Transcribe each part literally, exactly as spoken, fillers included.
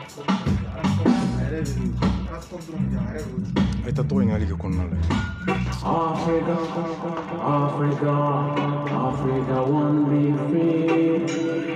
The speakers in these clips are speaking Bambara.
Esta todo en alguien con nada. Africa, Africa, Africa, one be free.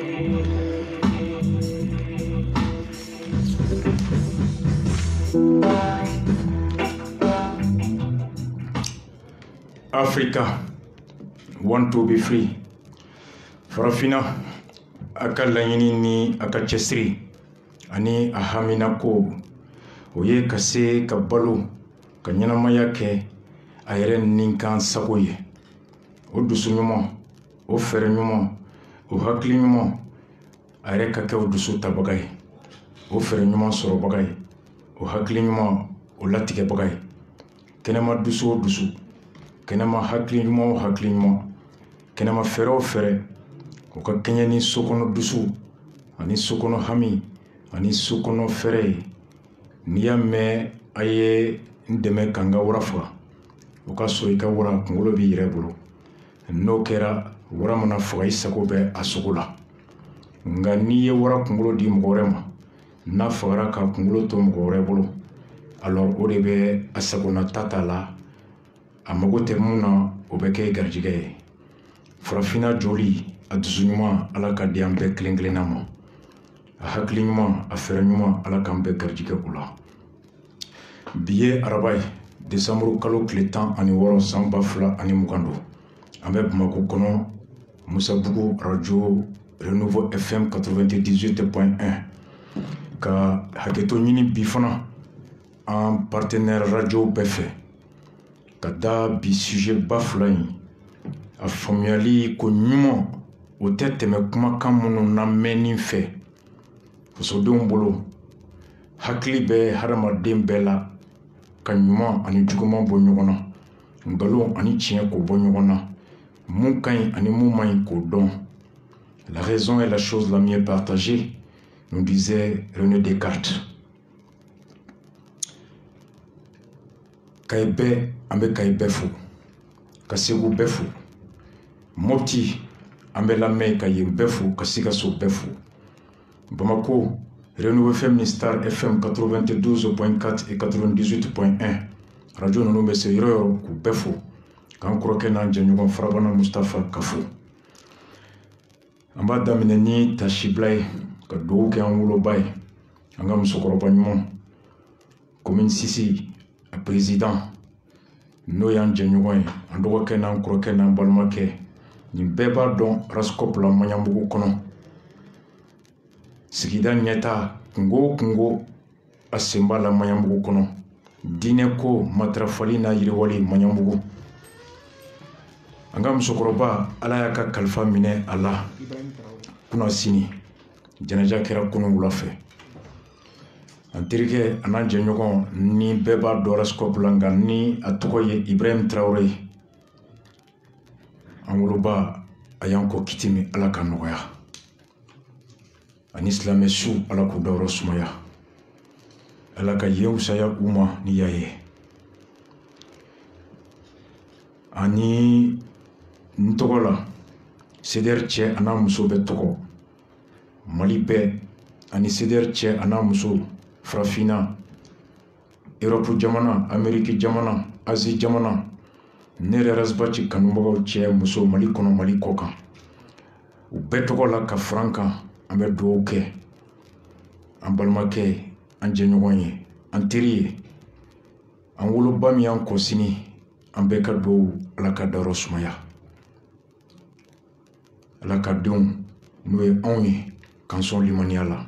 Africa, want to be free. Farafina, aka laɲini ni aka cɛsiri ani a hamina ko o ye ka se ka balo ka ɲɛnamaya kɛ a yɛrɛ ninkan sago ye. O dusu ɲuman, o fɛrɛ ɲuman, o hakili ɲuman a yɛrɛ ka kɛ o dusu tabaga ye, o fɛrɛ ɲuman sɔrɔbaga ye, o hakili ɲuman o latigɛbaga ye. Kɛnɛma dusu o dusu, kɛnɛma hakili ɲuman o hakili ɲuman, kɛnɛma fɛrɛ o fɛrɛ, o ka kɛɲɛ ni sokɔnɔ dusu ani sokɔnɔ hami ani sokɔnɔ fɛrɛ ye. N'i y'a mɛn a ye n dɛmɛ ka n ka wara faga, o ka sɔrɔ i ka wara kunkolo b'i yɛrɛ bolo. N'o kɛra wara mana faga i sago bɛ a sogo la. Nka n'i ye wara kunkolo di mɔgɔ wɛrɛ ma, n'a fagara ka kunkolo to mɔgɔ wɛrɛ bolo, alors o de bɛ a sagonata t'a la, a mago tɛ mun na o bɛ kɛ garijɛgɛ ye. Farafina joli, a dusu ɲuman ala ka di an bɛɛ kelen kelenna ma, a hakili ɲuman a fɛrɛ ɲuman ala k'an bɛɛ garijɛgɛ o la. Bi ye araba ye, desanburu kalo tile tan ani wɔɔrɔ san ba fila ani mugan don. An bɛ Bamako kɔnɔ Musabugu radio Renouveau F M quatre-vingt-dix-huit point un ka hakɛto ɲini bi fana an partenaire radio bɛɛ fɛ ka da bi sujet ba fila in a faamuyali ko ɲuman o tɛ tɛmɛ kumakan minnu lamɛnni fɛ. Fasodenw bolo hakili bɛ hadamaden bɛɛ la ka ɲuman ani juguman bɔ ɲɔgɔn na, nkalon ani tiɲɛ k'o bɔ ɲɔgɔn na, mun ka ɲi ani mun man ɲi k'o dɔn. La raison est la chose la mieux partagée, nous disait René Descartes. Kaye bɛɛ an bɛ Kaye bɛɛ fo, ka Segu bɛɛ fo, Mopti an bɛ lamɛn ka yen bɛɛ fo, ka Sikaso bɛɛ fo, Bamako Renouveau F M Star F M quatre-vingt-douze point quatre et quatre-vingt-dix-huit point un radio ninnu bɛ se yɔrɔ yɔrɔ k'u bɛɛ fo, k'an kɔrɔkɛ n'an jɛɲɔgɔn Farabana Mustafa ka fo. An b'a daminɛ ni tasibila ye ka dugawu kɛ an woloba ye, an ka musokɔrɔba ɲuman commune Sisi a président n'o y'an jɛɲɔgɔn ye, an dɔgɔkɛ n'an kɔrɔkɛ n'an balimakɛ. Nin bɛɛ b'a dɔn Rascop la Maɲanbugu kɔnɔ. Sigida ɲɛta kungo o kungo a sen b'a la Maɲanbugu kɔnɔ. Diinɛ ko matarafali n'a yiriwali Maɲanbugu. An ka musokɔrɔba ala y'a ka kalifa minɛ a la kunna sini, jɛnɛja kɛra kunun wula fɛ. An terikɛ a n'an jɛɲɔgɔn ni bɛɛ b'a dɔn Rascop la, nka ni a tɔgɔ ye Ibrahim Traoré, an woloba a y'an kɔ kiti min ala ka nɔgɔya, ani silamɛ su ala k'u dayɔrɔ sumaya, ala ka yen wusaya u ma ni y'a ye. Ani n tɔgɔ la C D R cɛ a n'a muso bɛ tɔgɔ, Mali bɛɛ ani C D R cɛ a n'a muso, Farafina, Europe jamana, Amérique jamana, Asie jamana, ne yɛrɛ Rasbaci kanubagaw cɛ muso Mali kɔnɔ Mali kɔ kan, u bɛɛ tɔgɔ la ka fara an kan. An bɛ dugawu kɛ an balimakɛ, an jɛɲɔgɔn ye, an teri ye, an woloba min y'an kɔ sini, an bɛɛ ka dugawu ala ka dayɔrɔ sumaya, ala ka denw n'o ye anw ye k'an sɔn limaniya la.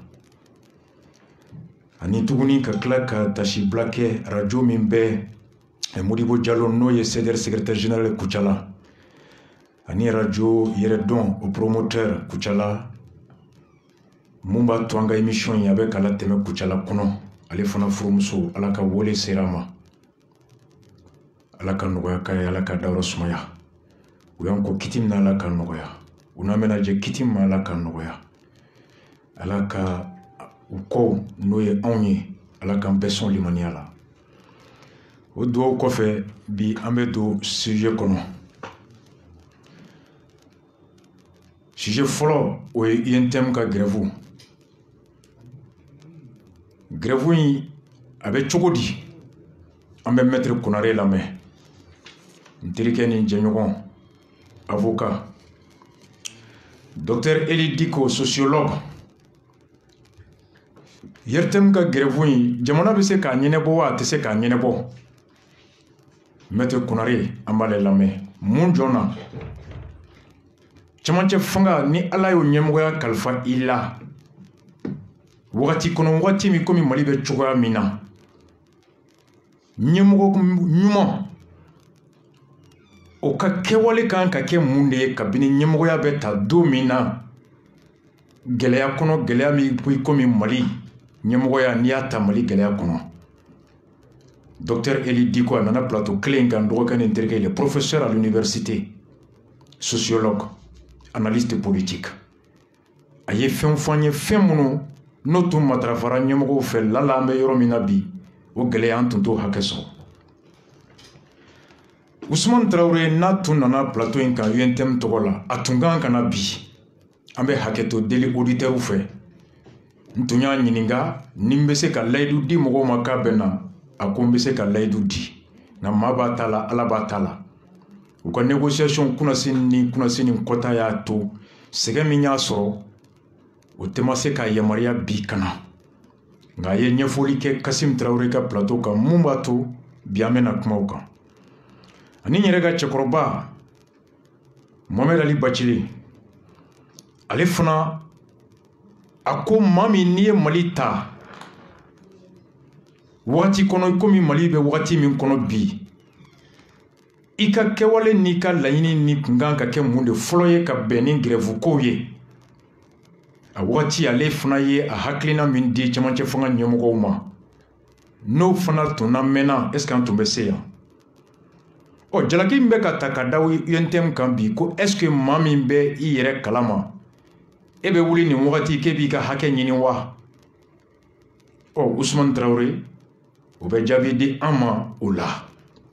Ani tuguni ka tila ka tasibila kɛ radio min bɛ Modibo Diallo n'o ye C D R secrétaire général Kucala, ani radio yɛrɛ dɔn o promoteur Kucala mun b'a to an ka émission in a bɛ k'a latɛmɛ Kucala kɔnɔ. Ale fana furumuso ala ka wele sera a ma, ala ka nɔgɔya k'a ye, ala ka dayɔrɔ sumaya. U y'an kɔ kiti min na ala ka nɔgɔya, u n'an bɛna jɛ kiti min ma ala ka nɔgɔya, ala ka u kɔ n'o ye anw ye ala k'an bɛɛ sɔn limaniya la. O dugawu kɔfɛ bi an bɛ don sujet kɔnɔ. Sujet fɔlɔ o ye I N T M ka grève. grève yi abe chogodi ambe maître Konaré Lamé ntirike ni jenyogon avocat docteur Eli Diko sociologue yertem ka grève yi jamana be se ka ñenebo wa te se ka ñenebo maître Konaré ambale Lamé mun jona camanche fanga ni ala yo ñemogoya kalfa ila wakati kono wakati mi komi mali be cogoya mina ñemogo ñuma o ka kewale kan ka ke munde ye kabini ñemogoya be ta do mina geleya kono geleya mi puy komi mali ñemogoya ni ya ta mali geleya kono docteur Eli Diko a nana plateau clé kan dogo kan interke le professeur à l'université sociologue analyste politique aye fen fanye fen munu no tum matrafara ñemogo fe lala me yoro mina bi o geleya antunto hakeso Ousmane Traoré na tun nana plateau in kan U N T M togola atungan kana bi ambe haketo deli auditeur fe ntunya ñininga nimbese ka laydu di mogo makabena akombese ka laydu di na maba tala ala ba tala u ka négociation kuna sinni kuna sinni kota ya to sege min ya soro o tema se ka yamaria bi kana nga ye ñefoli ke Kassim Traoré ka plateau ka mumba to biamena kuma kan ani ñere ga cekoroba Mohamed Ali Bachili ale fana ako mami ni ye Mali ta wati kono komi Mali be wati min kono bi ika kewale ni ka laɲini ni kungan ka kɛ mun de fɔlɔ ye ka bɛn ni grève kow ye a wagati ale fana ye a hakilina min di camancɛ fanga ɲɛmɔgɔw ma n'o fana tun na mɛnna est ce que an tun bɛ se yan ɔ jalaki min bɛ ka ta ka da U N T M kan bi ko est ce que maa min bɛ i yɛrɛ kalama e bɛ wuli nin wagati k'e b'i ka hakɛ ɲini wa ɔ Ousmane Traoré o bɛ jaabi di an ma o la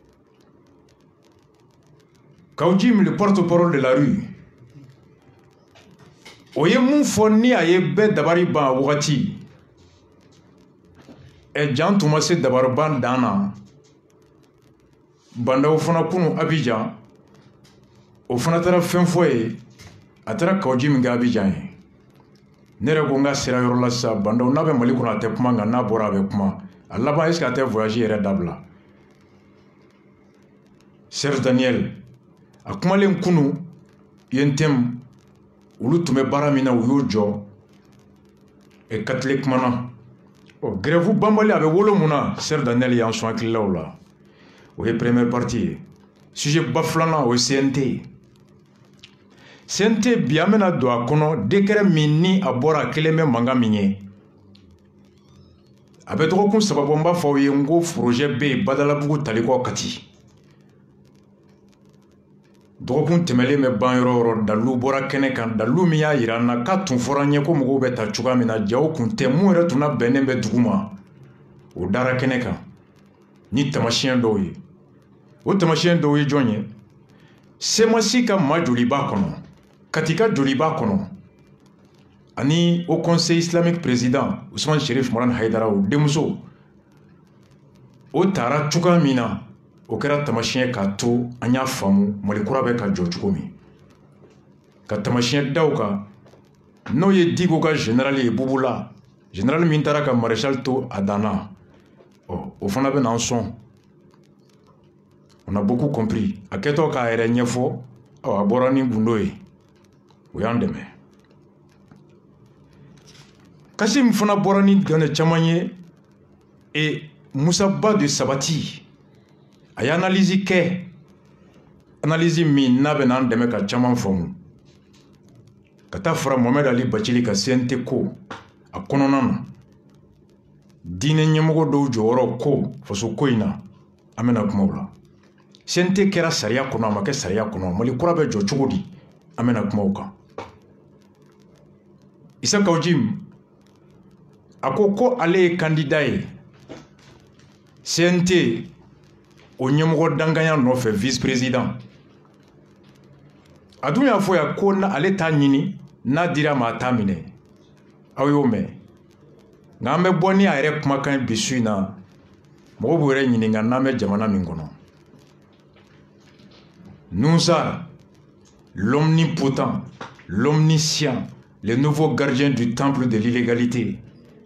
Kaoudim, le porte-parole de la rue, oye mun fɔ ni a ye bɛɛ dabari ban wagati ɛ jan tun ma se dabari ban dan na bandaw fana kunu Abidjan o fana taara fɛn fɔ ye a taara Kaoudim kɛ Abidjan ye ne yɛrɛ ko n ka sira yɔrɔ la sisan bandaw n'a bɛ Mali kɔnɔ a tɛ kuma nka n'a bɔra a bɛ kuma a laban est ce que a tɛ voyage yɛrɛ dabila Serge Daniel a kumalen kunu U N T M olu tun bɛ baara min na u y'o jɔ e katile kumana ɔ grève banbali a bɛ wolo mun na Serge Daniel y'an sɔn hakililaw la o ye première partie ye sujet ba filanan o ye C N T C N T bi an bɛna don a kɔnɔ décret min ni a bɔra a kelen bɛ mankan min ye a bɛ dɔgɔkun saba bɔ n b'a fɔ aw ye n ko projet bɛ yen Badalabugu Talikɔ Kati dɔgɔkun tɛmɛlen bɛ ban yɔrɔ yɔrɔ dalilu bɔra kɛnɛ kan dalilu min y'a yira an na k'a tun fɔra n ye ko mɔgɔw bɛ ta cogoya min na jaw kun tɛ mun yɛrɛ tun bɛnnen bɛ dugu ma o dara kɛnɛ kan ni tamasiyɛn dɔw ye o tamasiyɛn dɔw ye jɔn ye semasi ka maa joli b'a kɔnɔ Kati ka joli b'a kɔnɔ ani au conseil islamique président Ousmane Cherif Marwan Haidara o denmuso o taara cogoya min na o kɛra tamasiyɛn k'a to an y'a faamu Mali kura bɛ ka jɔ cogo min ka tamasiyɛn daw kan n'o ye Diko ka général ye Bubula général min taara ka maréchal to a danna ɔ o fana bɛ n'an sɔn on a beaucoup compris a kɛtɔ k'a yɛrɛ ɲɛfɔ ɔ a bɔra ni gundo ye o y'an dɛmɛ Kassim fana bɔra ni dɔnni caman ye et Musa Ba de Sabati a ye analyse kɛ analyse min n'a bɛ n'an dɛmɛ ka caman faamu ka taa fara Mohamed Ali Bachili ka C N T ko a kɔnɔna na diinɛ ɲɛmɔgɔ dɔw jɔyɔrɔ ko faso ko in na an bɛna kuma o la C N T kɛra sariya kɔnɔ a ma kɛ sariya kɔnɔ Mali kura bɛ jɔ cogo di an bɛna kuma o kan Issa Kaoudim a ko ko ale ye candidat ye C N T o ɲɛmɔgɔ danganya nɔfɛ vice président a dun y'a fɔ yan ko ale t'a ɲini n'a dira ma a t'a minɛ aw y'o mɛn nga me boni a yɛrɛ kumakan bi su in na mɔgɔ b'u yɛrɛ ɲininka n'an bɛ jamana min kɔnɔ. Nusar, l'omnipotent, l'omniscient, le nouveau gardien du temple de l'illégalité.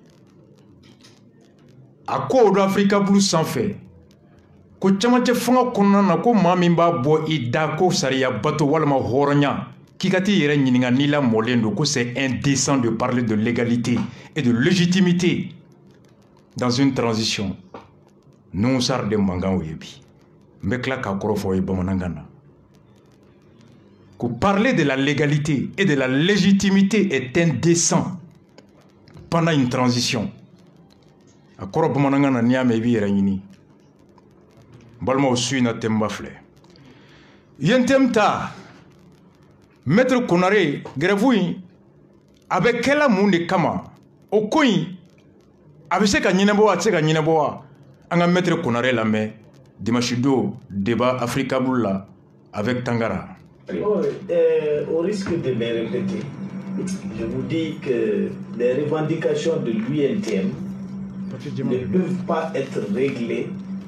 A ko o do Africa Blue sanfɛ ko caman tɛ fanga kɔnɔna na ko maa min b'a bɔ i da ko sariya bato walima hɔrɔnya k'i ka t'i yɛrɛ ɲininka n'i lamɔlen don ko c'est indécent de parler de légalité et de légitimité dans une transition. Nusar de mankan o ye bi n bɛ tila k'a kɔrɔ fɔ o ye bamanankan na ko parler de la légalité et de la légitimité est indécent pendant une transition. A kɔrɔ bamanankan na n'i y'a mɛn i b'i yɛrɛ ɲini. N balimaw su in na thème filɛ. Yen thème ta Maître Konare grève in a bɛ kɛla mun de kama o ko in a bɛ se ka ɲɛnabɔ wa a tɛ se ka ɲɛnabɔ wa an ka Maître Konare lamɛn dimanche don débat Africa Blue la avec Tangara. Oh, euh, au risque de me répéter, je vous dis que les revendications de l'U N T M ne peuvent pas être réglées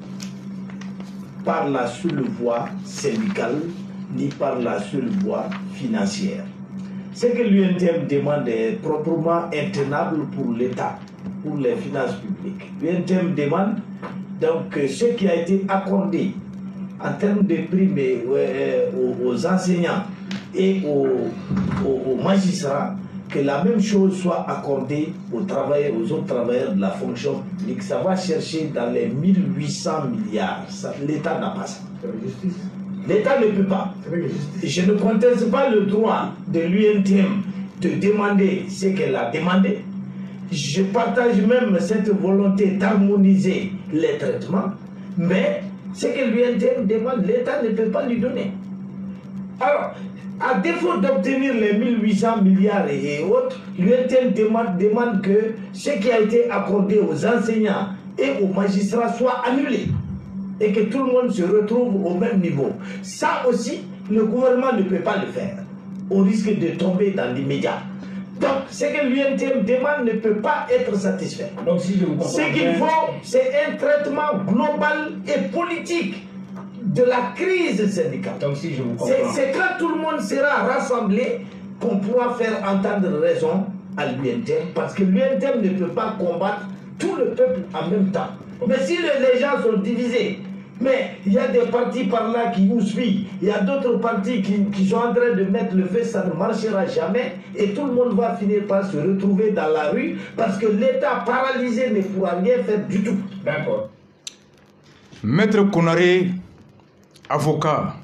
par la seule voie syndicale ni par la seule voie financière. Ce que l'U N T M demande est proprement intenable pour l'État, pour les finances publiques. L'U N T M demande donc ce qui a été accordé en termes de primes euh, aux, aux enseignants et aux, aux, aux magistrats, que la même chose soit accordée aux travailleurs, aux autres travailleurs de la fonction publique. Ça va chercher dans les mille huit cents milliards. L'État n'a pas ça. L'État ne peut pas. Je ne conteste pas le droit de l'U N T M de demander ce qu'elle a demandé. Je partage même cette volonté d'harmoniser les traitements, mais ce que l'U N T M demande, l'État ne peut pas lui donner. Alors, à défaut d'obtenir les mille huit cents milliards et autres, l'U N T M demande, demande que ce qui a été accordé aux enseignants et aux magistrats soit annulé et que tout le monde se retrouve au même niveau. Ça aussi, le gouvernement ne peut pas le faire, au risque de tomber dans l'immédiat. Donc, ce que l'U N T M demande ne peut pas être satisfait. Donc, si je vous comprends, ce qu'il faut, c'est un traitement global et politique de la crise syndicale. Donc, si je vous comprends, c'est quand tout le monde sera rassemblé qu'on pourra faire entendre raison à l'U N T M, parce que l'U N T M ne peut pas combattre tout le peuple en même temps. Mais si les gens sont divisés, mais il y a des partis par là qui vous suivent, il y a d'autres partis qui, qui sont en train de mettre le feu, ça ne marchera jamais, et tout le monde va finir par se retrouver dans la rue, parce que l'État paralysé ne pourra rien faire du tout. D'accord. Maître Konare, avocat,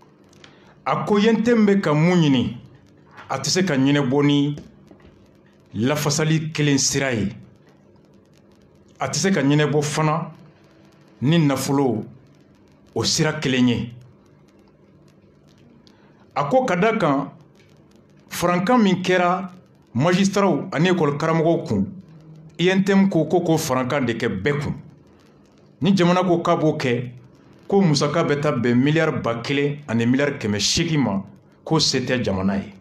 a ko yen tɛ n bɛ ka mun ɲini a tɛ se ka ɲɛnabɔ ni lafasali kelen sira ye, a tɛ se ka ɲɛnabɔ fana ni nafolo o sira kelen ye. A ko ka da kan farankan min kɛra magistraw ani école karamɔgɔw kun, I N T M ko ko ko farankan de kɛ bɛɛ kun. Ni jamana ko k'a b'o kɛ, ko musaka bɛ taa bɛn miliyari ba kelen ani miliyari kɛmɛ seegin ma, ko se tɛ jamana ye.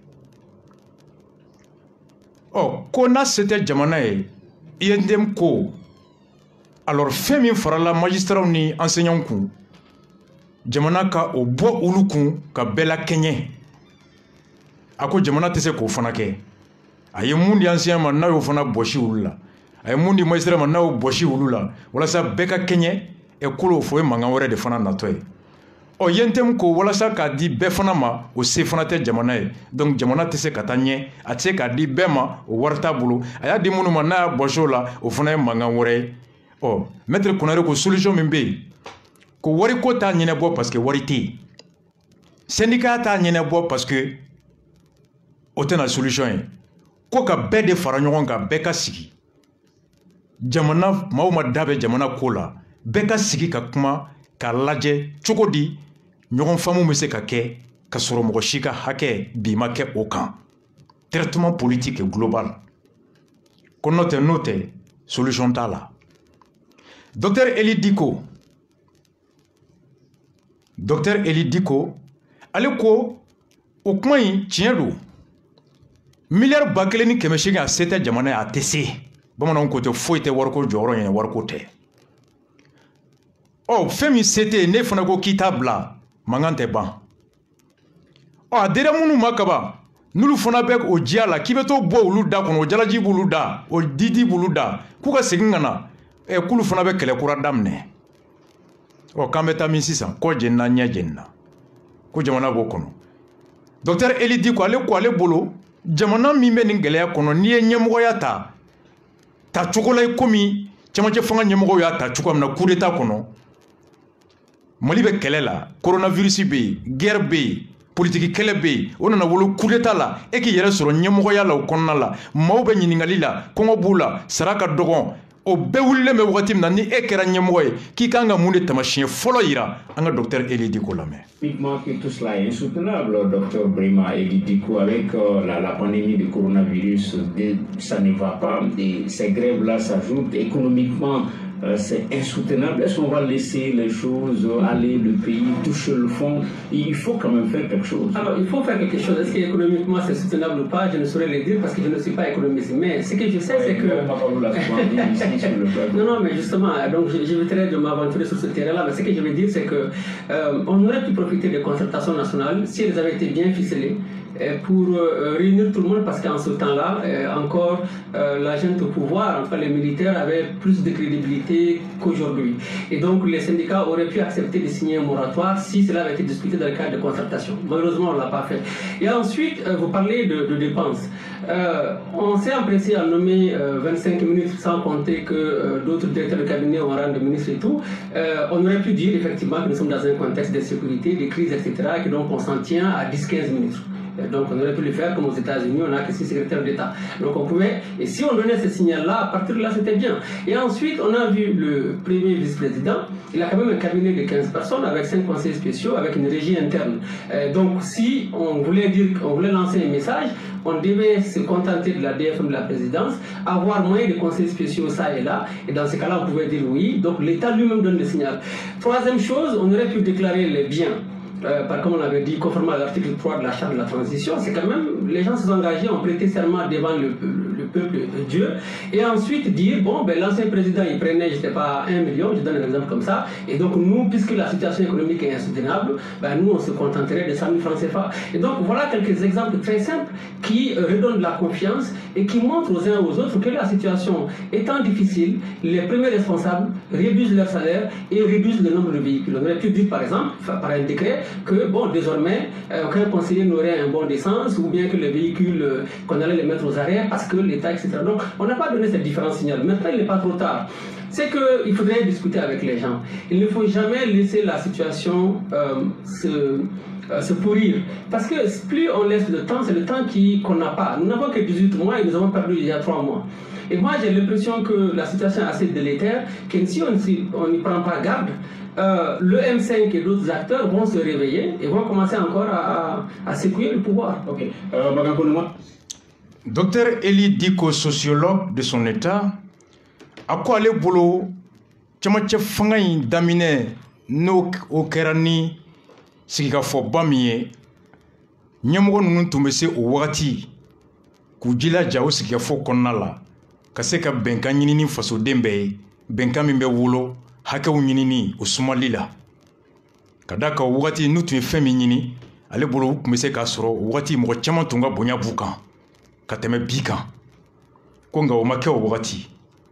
Ɔ ko n'a se tɛ jamana ye, I N T M ko alors fɛn min farala magistraw ni enseignants kun, jamana ka o bɔ olu kun ka bɛɛ la kɛɲɛ. A ko jamana tɛ se k'o fana kɛ. A ye mun di enseignant ma n'a y'o fana bɔsi olu la, a ye mun di magistrat ma n'a y'o bɔsi olu la, walasa bɛɛ ka kɛɲɛ, école o fo ye mankan wɛrɛ de fana natɔ ye. Ɔ I N T M ko walasa k'a di bɛɛ fana ma, o se fana tɛ jamana ye, donc jamana tɛ se ka taa ɲɛ, a tɛ se k'a di bɛɛ ma, o wari t'a bolo, a y'a di minnu ma n'a y'a bɔsi o la, o fana ye mankan wɛrɛ ye. Ɔ Maître Konare ko solution min bɛ yen, ko wari ko t'a ɲɛnabɔ parce que wari tɛ yen, syndicat t'a ɲɛnabɔ parce que o tɛna solution ye, ko ka bɛɛ de fara ɲɔgɔn kan, bɛɛ ka sigi, jamana maaw ma da bɛ jamana ko la, bɛɛ ka sigi ka kuma k'a lajɛ cogo di ɲɔgɔn faamu bɛ se ka kɛ ka sɔrɔ mɔgɔ si ka hakɛ bi ma kɛ o kan. Traitement politique et global. Ko n'o tɛ n'o tɛ solution t'a la. Docteur Eli Diko, Docteur Eli Diko, ale ko o kuma in tiɲɛ don, miliyari ba kelen ni kɛmɛ seegin a se tɛ jamana ye, a tɛ se. bamananw ko tɛ foyi tɛ wariko jɔyɔrɔ ɲɛna wariko tɛ ɔ fɛn min se tɛ ne fana ko k'i t'a bila mankan tɛ ban ɔ a dira minnu ma kaban n'olu fana bɛ o diya la k'i bɛ to bɔ olu da kɔnɔ o jalaji b'olu da o didi b'olu da k'u ka segin ka na ɛ k'olu fana bɛ kɛlɛ kura daminɛ ɔ k'an bɛ taa min sisan kɔ jenina ɲɛ jenina ko jamana b'o kɔnɔ docteur Eli Diko ale ko ale bolo jamana min bɛ nin gɛlɛya kɔnɔ n'i ye ɲɛmɔgɔya ta ta cogo la komi cɛmancɛ fanga ɲɛmɔgɔw y'a ta cogo min na coup d'état kɔnɔ Mali bɛ kɛlɛ la coronavirus bɛ yen guerre bɛ yen politique kɛlɛ bɛ yen o nana wolo coup d'état la e k'i yɛrɛ sɔrɔ ɲɛmɔgɔya la o kɔnɔna la maaw bɛ ɲininkali la kɔngɔ b'u la sara ka dɔgɔn o bɛɛ wulilen bɛ wagati min na ni e kɛra ɲɛmɔgɔ ye k'i kan ka mun de tamasiyɛn fɔlɔ yira an ka docteur Eli Diko lamɛn. Typiquement que tout cela est insoutenable, docteur Brema Eli Diko, avec euh, la, la pandémie du coronavirus, de, ça ne va pas. Et ces grèves-là s'ajoutent économiquement. Euh, c'est insoutenable. Est-ce qu'on va laisser les choses aller, le pays touche le fond? Il faut quand même faire quelque chose. Alors, il faut faire quelque chose. Est-ce qu'économiquement c'est soutenable ou pas? Je ne saurais le dire parce que je ne suis pas économiste. Mais ce que je sais, ouais, c'est que... non, non, mais justement, donc j'éviterai de m'aventurer sur ce terrain-là. Mais ce que je veux dire, c'est que euh, on aurait pu profiter des concertations nationales si elles avaient été bien ficelées pour euh, réunir tout le monde, parce qu'en ce temps-là, euh, encore, euh, la gente au pouvoir, enfin les militaires, avaient plus de crédibilité qu'aujourd'hui. Et donc, les syndicats auraient pu accepter de signer un moratoire si cela avait été discuté dans le cadre de concertation. Malheureusement, on ne l'a pas fait. Et ensuite, euh, vous parlez de, de dépenses. Euh, on s'est empressé à nommer euh, vingt-cinq ministres, sans compter que euh, d'autres directeurs de cabinet ont rang de ministres et tout. Euh, on aurait pu dire effectivement que nous sommes dans un contexte de sécurité, de crise, et cetera, et que donc on s'en tient à dix à quinze ministres. Donc on aurait pu le faire comme aux États-Unis, on n'a que six secrétaires d'État. Donc on pouvait, et si on donnait ce signal-là, à partir de là c'était bien. Et ensuite on a vu le premier vice-président, il a quand même un cabinet de quinze personnes avec cinq conseillers spéciaux, avec une régie interne. Euh, donc si on voulait dire, on voulait lancer un message, on devait se contenter de la D F M de la présidence, avoir moins de conseillers spéciaux ça et là, et dans ces cas-là on pouvait dire oui. Donc l'État lui-même donne le signal. Troisième chose, on aurait pu déclarer les biens. Euh, par comme on avait dit, conformément à l'article trois de la Charte de la transition, c'est quand même, les gens se sont engagés, ont prêté serment devant le, le, le peuple de Dieu, et ensuite dire, bon, ben, l'ancien président, il prenait, je ne sais pas, un million, je donne un exemple comme ça, et donc nous, puisque la situation économique est insoutenable, ben, nous, on se contenterait de cent mille francs C F A. Et donc, voilà quelques exemples très simples qui euh, redonnent de la confiance et qui montrent aux uns et aux autres que la situation étant difficile, les premiers responsables réduisent leur salaire et réduisent le nombre de véhicules. On aurait pu dire, par exemple, par un décret, que bon, désormais, euh, aucun conseiller n'aurait un bon d'essence, ou bien que les véhicules, euh, qu'on allait les mettre aux arrêts parce que l'État, et cetera. Donc, on n'a pas donné cette différence signal. Maintenant, il n'est pas trop tard. C'est qu'il faudrait discuter avec les gens. Il ne faut jamais laisser la situation euh, se, euh, se pourrir. Parce que plus on laisse le temps, c'est le temps qu'on n'a pas. Nous n'avons que dix-huit mois et nous avons perdu il y a trois mois. Et moi, j'ai l'impression que la situation est assez délétère, que si on n'y prend pas garde, euh, le M cinq et d'autres acteurs vont se réveiller et vont commencer encore à, à, à secouer le pouvoir. Ok. Euh, Docteur Eli Diko, sociologue de son état, à quoi aller bolo camancɛ fanga in daminɛ n'o o kɛra ni sigikafɔba min ye ɲɛmɔgɔ ninnu tun bɛ se o wagati k'u jilaja o sigikafɔ kɔnɔna la ka se ka bɛnkan ɲinini fasoden bɛɛ ye bɛnkan min bɛ wolo hakɛw ɲinini o sumali la ka da ka o wagati n'u tun ye fɛn min ɲini ale bolo u tun bɛ se k'a sɔrɔ o wagati mɔgɔ caman tun ka bonya b'u kan ka tɛmɛ bi kan ko nka o ma kɛ o wagati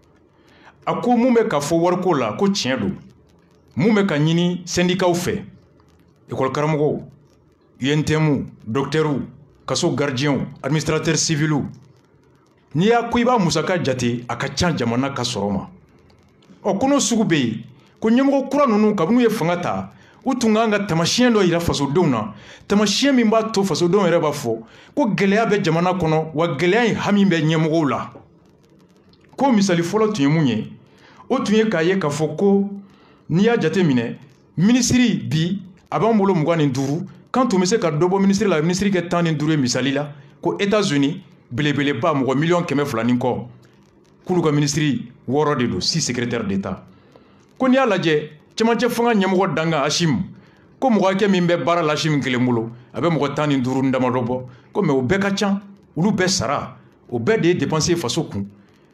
a ko mun bɛ ka fɔ wariko la ko tiɲɛ don mun bɛ ka ɲini syndicats fɛ école karamɔgɔw U N T M docteurs kaso gardiens administrateurs civils n'i y'a ko i b'a musaka jate a ka ca jamana ka sɔrɔ ma ɔ ko n'o sugu bɛ yen ko ɲɛmɔgɔ kura ninnu kabini u ye fanga ta u tun kan ka tamasiyɛn dɔ yira fasodenw na tamasiyɛn min b'a to fasodenw yɛrɛ b'a fɔ ko gɛlɛya bɛ jamana kɔnɔ wa gɛlɛya in hami bɛ ɲɛmɔgɔw la ko misali fɔlɔ tun ye mun ye o tun ye k'a ye k'a fɔ ko n'i y'a jate minɛ minisiri bi a b'an bolo mugan ni duuru kan tun bɛ se ka dɔ bɔ minisiri la minisiri kɛ tan ni duuru ye misali la ko États-Unis belebeleba mɔgɔ miliyɔn kɛmɛ fila ni kɔ k'olu ka minisiri wɔɔrɔ de don six secrétaires d'État ko n'i y'a lajɛ cɛmancɛ fanga ɲɛmɔgɔ danga Hashim ko mɔgɔ hakɛ min bɛ baara la Hashim kelen bolo a bɛ mɔgɔ tan ni duuru ni damadɔ bɔ ko mais o bɛɛ ka ca olu bɛɛ sara o bɛɛ de ye dépenser faso kun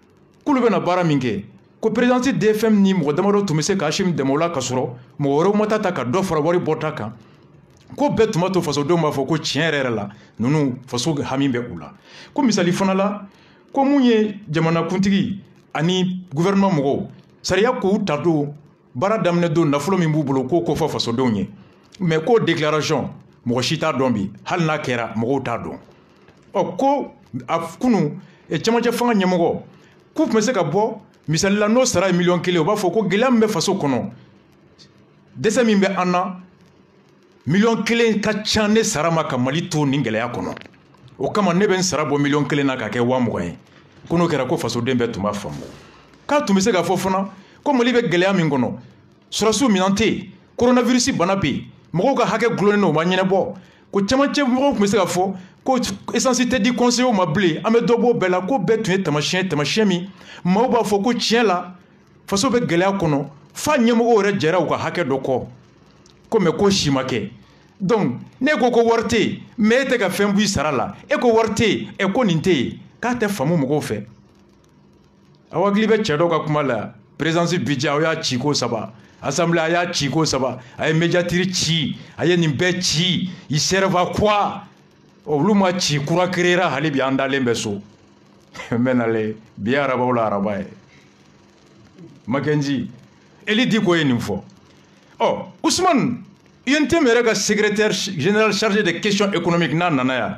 k'olu bɛna baara min kɛ ko présidence D F M ni mɔgɔ damadɔ tun bɛ se ka Hashim dɛmɛ o la ka sɔrɔ mɔgɔ wɛrɛw ma taa ta ka dɔ fara wari bɔta kan ko bɛɛ tun b'a to fasodenw b'a fɔ ko tiɲɛ yɛrɛ yɛrɛ la ninnu faso hami bɛ u la ko misali fana la ko mun ye jamanakuntigi ani gouvernement mɔgɔw sariya k'u ta don baara daminɛ don nafolo min b'u bolo k'o ko fɔ fasodenw ye mais k'o déclaration mɔgɔ si t'a dɔn bi hali n'a kɛra mɔgɔw t'a dɔn ɔ ko a kunu cɛmancɛ fanga ɲɛmɔgɔ k'u tun bɛ se ka bɔ misali la n'o sara ye miliyɔn kelen u b'a fɔ ko gɛlɛya min bɛ faso kɔnɔ dɛsɛ min bɛ an na miliyɔn kelen ka ca ne sara ma ka Mali to nin gɛlɛya kɔnɔ o kama ne bɛ n sara bɔ miliyɔn kelen na ka kɛ waa mugan ye ko n'o kɛra ko fasoden bɛɛ tun b'a faamu k'a tun bɛ se k'a fɔ fana ko Mali bɛ gɛlɛya min kɔnɔ sɔrɔsiw minɛn tɛ yen coronavirus bana bɛ yen mɔgɔw ka hakɛ gulonnen don u ma ɲɛnabɔ ko camancɛ mɔgɔw tun bɛ se k'a fɔ ko essence tɛ di conseillers ma bilen an bɛ dɔ bɔ o bɛɛ la ko bɛɛ tun ye tamasiyɛn tamasiyɛn min maaw b'a fɔ ko tiɲɛ la faso bɛ gɛlɛya kɔnɔ f'a ɲɛmɔgɔw yɛrɛ jɛra u ka hakɛ dɔ kɔ ko mɛ ko si ma kɛ donc ne ko ko wari tɛ yen mais e tɛ ka fɛn bɔ i sara la e ko wari tɛ yen ɛ ko nin tɛ yen k'a tɛ faamu mɔgɔw fɛ aw hakili bɛ cɛ dɔw ka kuma la présidence budget aw y'a ci ko saba assemblée a y'a ci ko saba a ye médiateur ci a ye nin bɛɛ ci il servent à quoi olu ma ci kura créera hali bi an dalen bɛ so n bɛ nalen bi ye arabaw la araba ye Makenji Eli Diko ye nin fɔ ɔ Ousmane I N T M yɛrɛ ka secrétaire général chargé des questions économiques n'a nana yan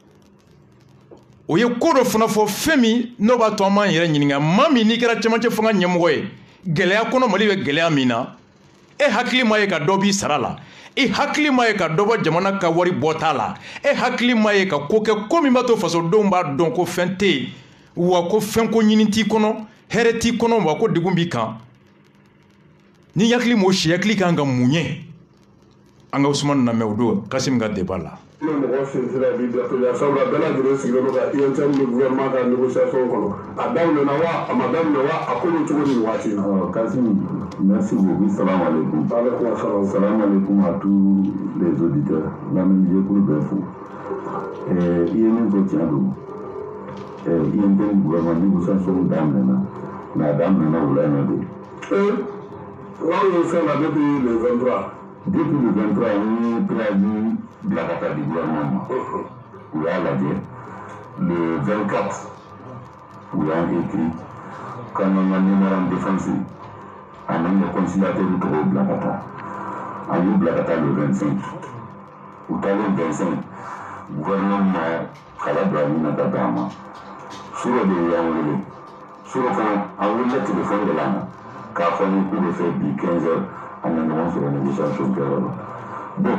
o ye ko dɔ fana fɔ fɛn min n'o b'a to an b'an yɛrɛ ɲininka maa min n'i kɛra cɛmancɛ fanga ɲɛmɔgɔ ye gɛlɛya kɔnɔ Mali bɛ gɛlɛya min na e hakili ma ye ka dɔ b'i sara la e hakili ma ye ka dɔ bɔ jamana ka wari bɔta la e hakili ma ye ka ko kɛ ko min b'a to fasodenw b'a dɔn ko fɛn tɛ yen wa ko fɛn ko ɲini t'i kɔnɔ hɛrɛ t'i kɔnɔ wa ko degun b'i kan ni hakili m'o si hakili kan ka mun ye an ka Ousmane lamɛn o don Kasim ka débat la. Ne mɔgɔ sinsira bi dafɛ sabula bɛɛ lajɛlen sigilen don ka I N T M ni gouvernement ka négociation kɔnɔ a daminɛna wa a ma daminɛ wa a ko bɛ cogo di nin waati in na. Kasim, merci beaucoup. Salam alaikum. Alaikum salam. Salam alaikum à tous les auditeurs. Lamine Diekoul Befou. I ye min fɔ tiɲɛ don. I N T M gouvernement négociation daminɛna mais a daminɛna wula in na de. N'aw ye fɛn la depuis le vingt-trois. Depuis le vingt-trois, on est préavis de la carte du gouvernement. Où il y a lajɛ le vingt-quatre, où il y a écrit quand on a numéro défensif, on a le conciliateur du Togo Blakata. On a eu Blakata le vingt-cinq. Au talon vingt-cinq, le gouvernement Kala Brahmi n'a pas d'âme. Sur le déroulement, sur le fond, on a eu le téléphone de l'âme. Car on a eu le fait du quinze heures. On a demandé sur la négociation période. Bon,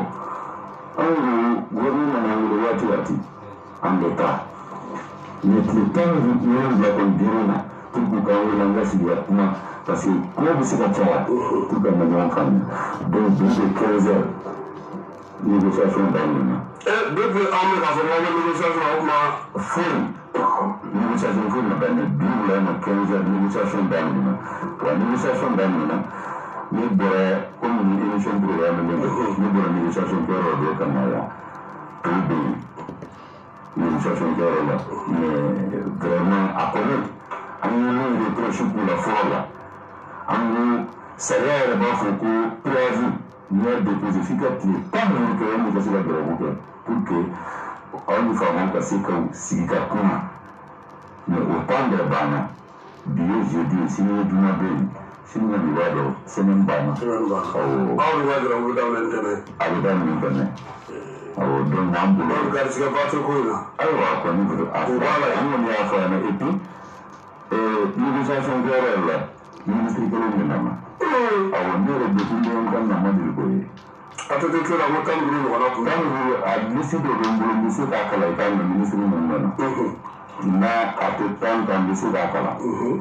on gouvernement a eu le wati wati en l'état. Mais le temps où nous avons dit pour que nous avons langage directement, parce que comment vous êtes à pour que nous avons famille. Donc, depuis quinze heures, négociation d'Amina. Et depuis on a fait la négociation à fond. Négociation fond, on a fait quinze heures, négociation d'Amina. La négociation d'Amina. Ni bɔra comme ni émission programme ni ni bɔra négociation kɛyɔrɔ dɔ ka na yan to bɛ yen négociation kɛyɔrɔ la mais vraiment a kɔni an ye min reproche k'u la fɔlɔ la an ko sariya yɛrɛ b'a fɔ ko préavis n'i y'a déposé f'i ka tile tan ni duuru kɛ yanni i ka se ka gɛrɛbu kɛ pour que aw ni faamaw ka se ka sigi ka kuma mais o temps bɛɛ banna bi ye jeudi sini ye juma bɛ yen. Sini na b'a dɔn semaine banna. Semaine banna. Awɔ. Aw ni b'a jira u bɛ daminɛ ntɛnɛn. A bɛ daminɛ ntɛnɛn. Awɔ donc an bolo. Donc garisigɛ ba tɛ ko in na. Ayiwa kɔni a fɔ an kɔni y'a fɔ yan et puis négociation kɛyɔrɔ yɛrɛ la ministre kelen de nana. Awɔ ne yɛrɛ depuis n bɛ n ka nama deli ko ye. A tɛ kɛ tila ko tan ni duuru ɲɔgɔnna kun. Tan ni duuru a liste dɔ bɛ n bolo n bɛ se k'a kalan i k'a mɛn ministre minnu nana. N'a a tɛ tan kan n bɛ se k'a kalan.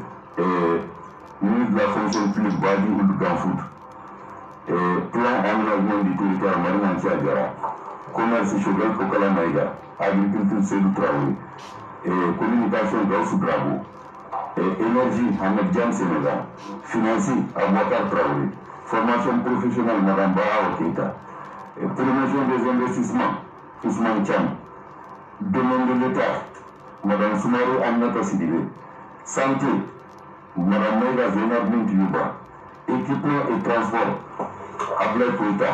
Ministre de la fonction publique Badi Ould Ganfoud, plan aménagement du territoire Mariam Diadjara, commerce Choguel Kokala Maïga, agriculture Sédou Traoré, communication Gaussou Drabo, énergie Ahmed Diam Sénégal, financier Abouakar Traoré, formation professionnelle Madame Baha Keita, promotion des investissements Ousmane Thiam, domaine de l'État Madame Soumaré Aminata Sidibé, santé Madame Maïga Zainab Mintiuba, équipement et transport, Ablaï Koïta.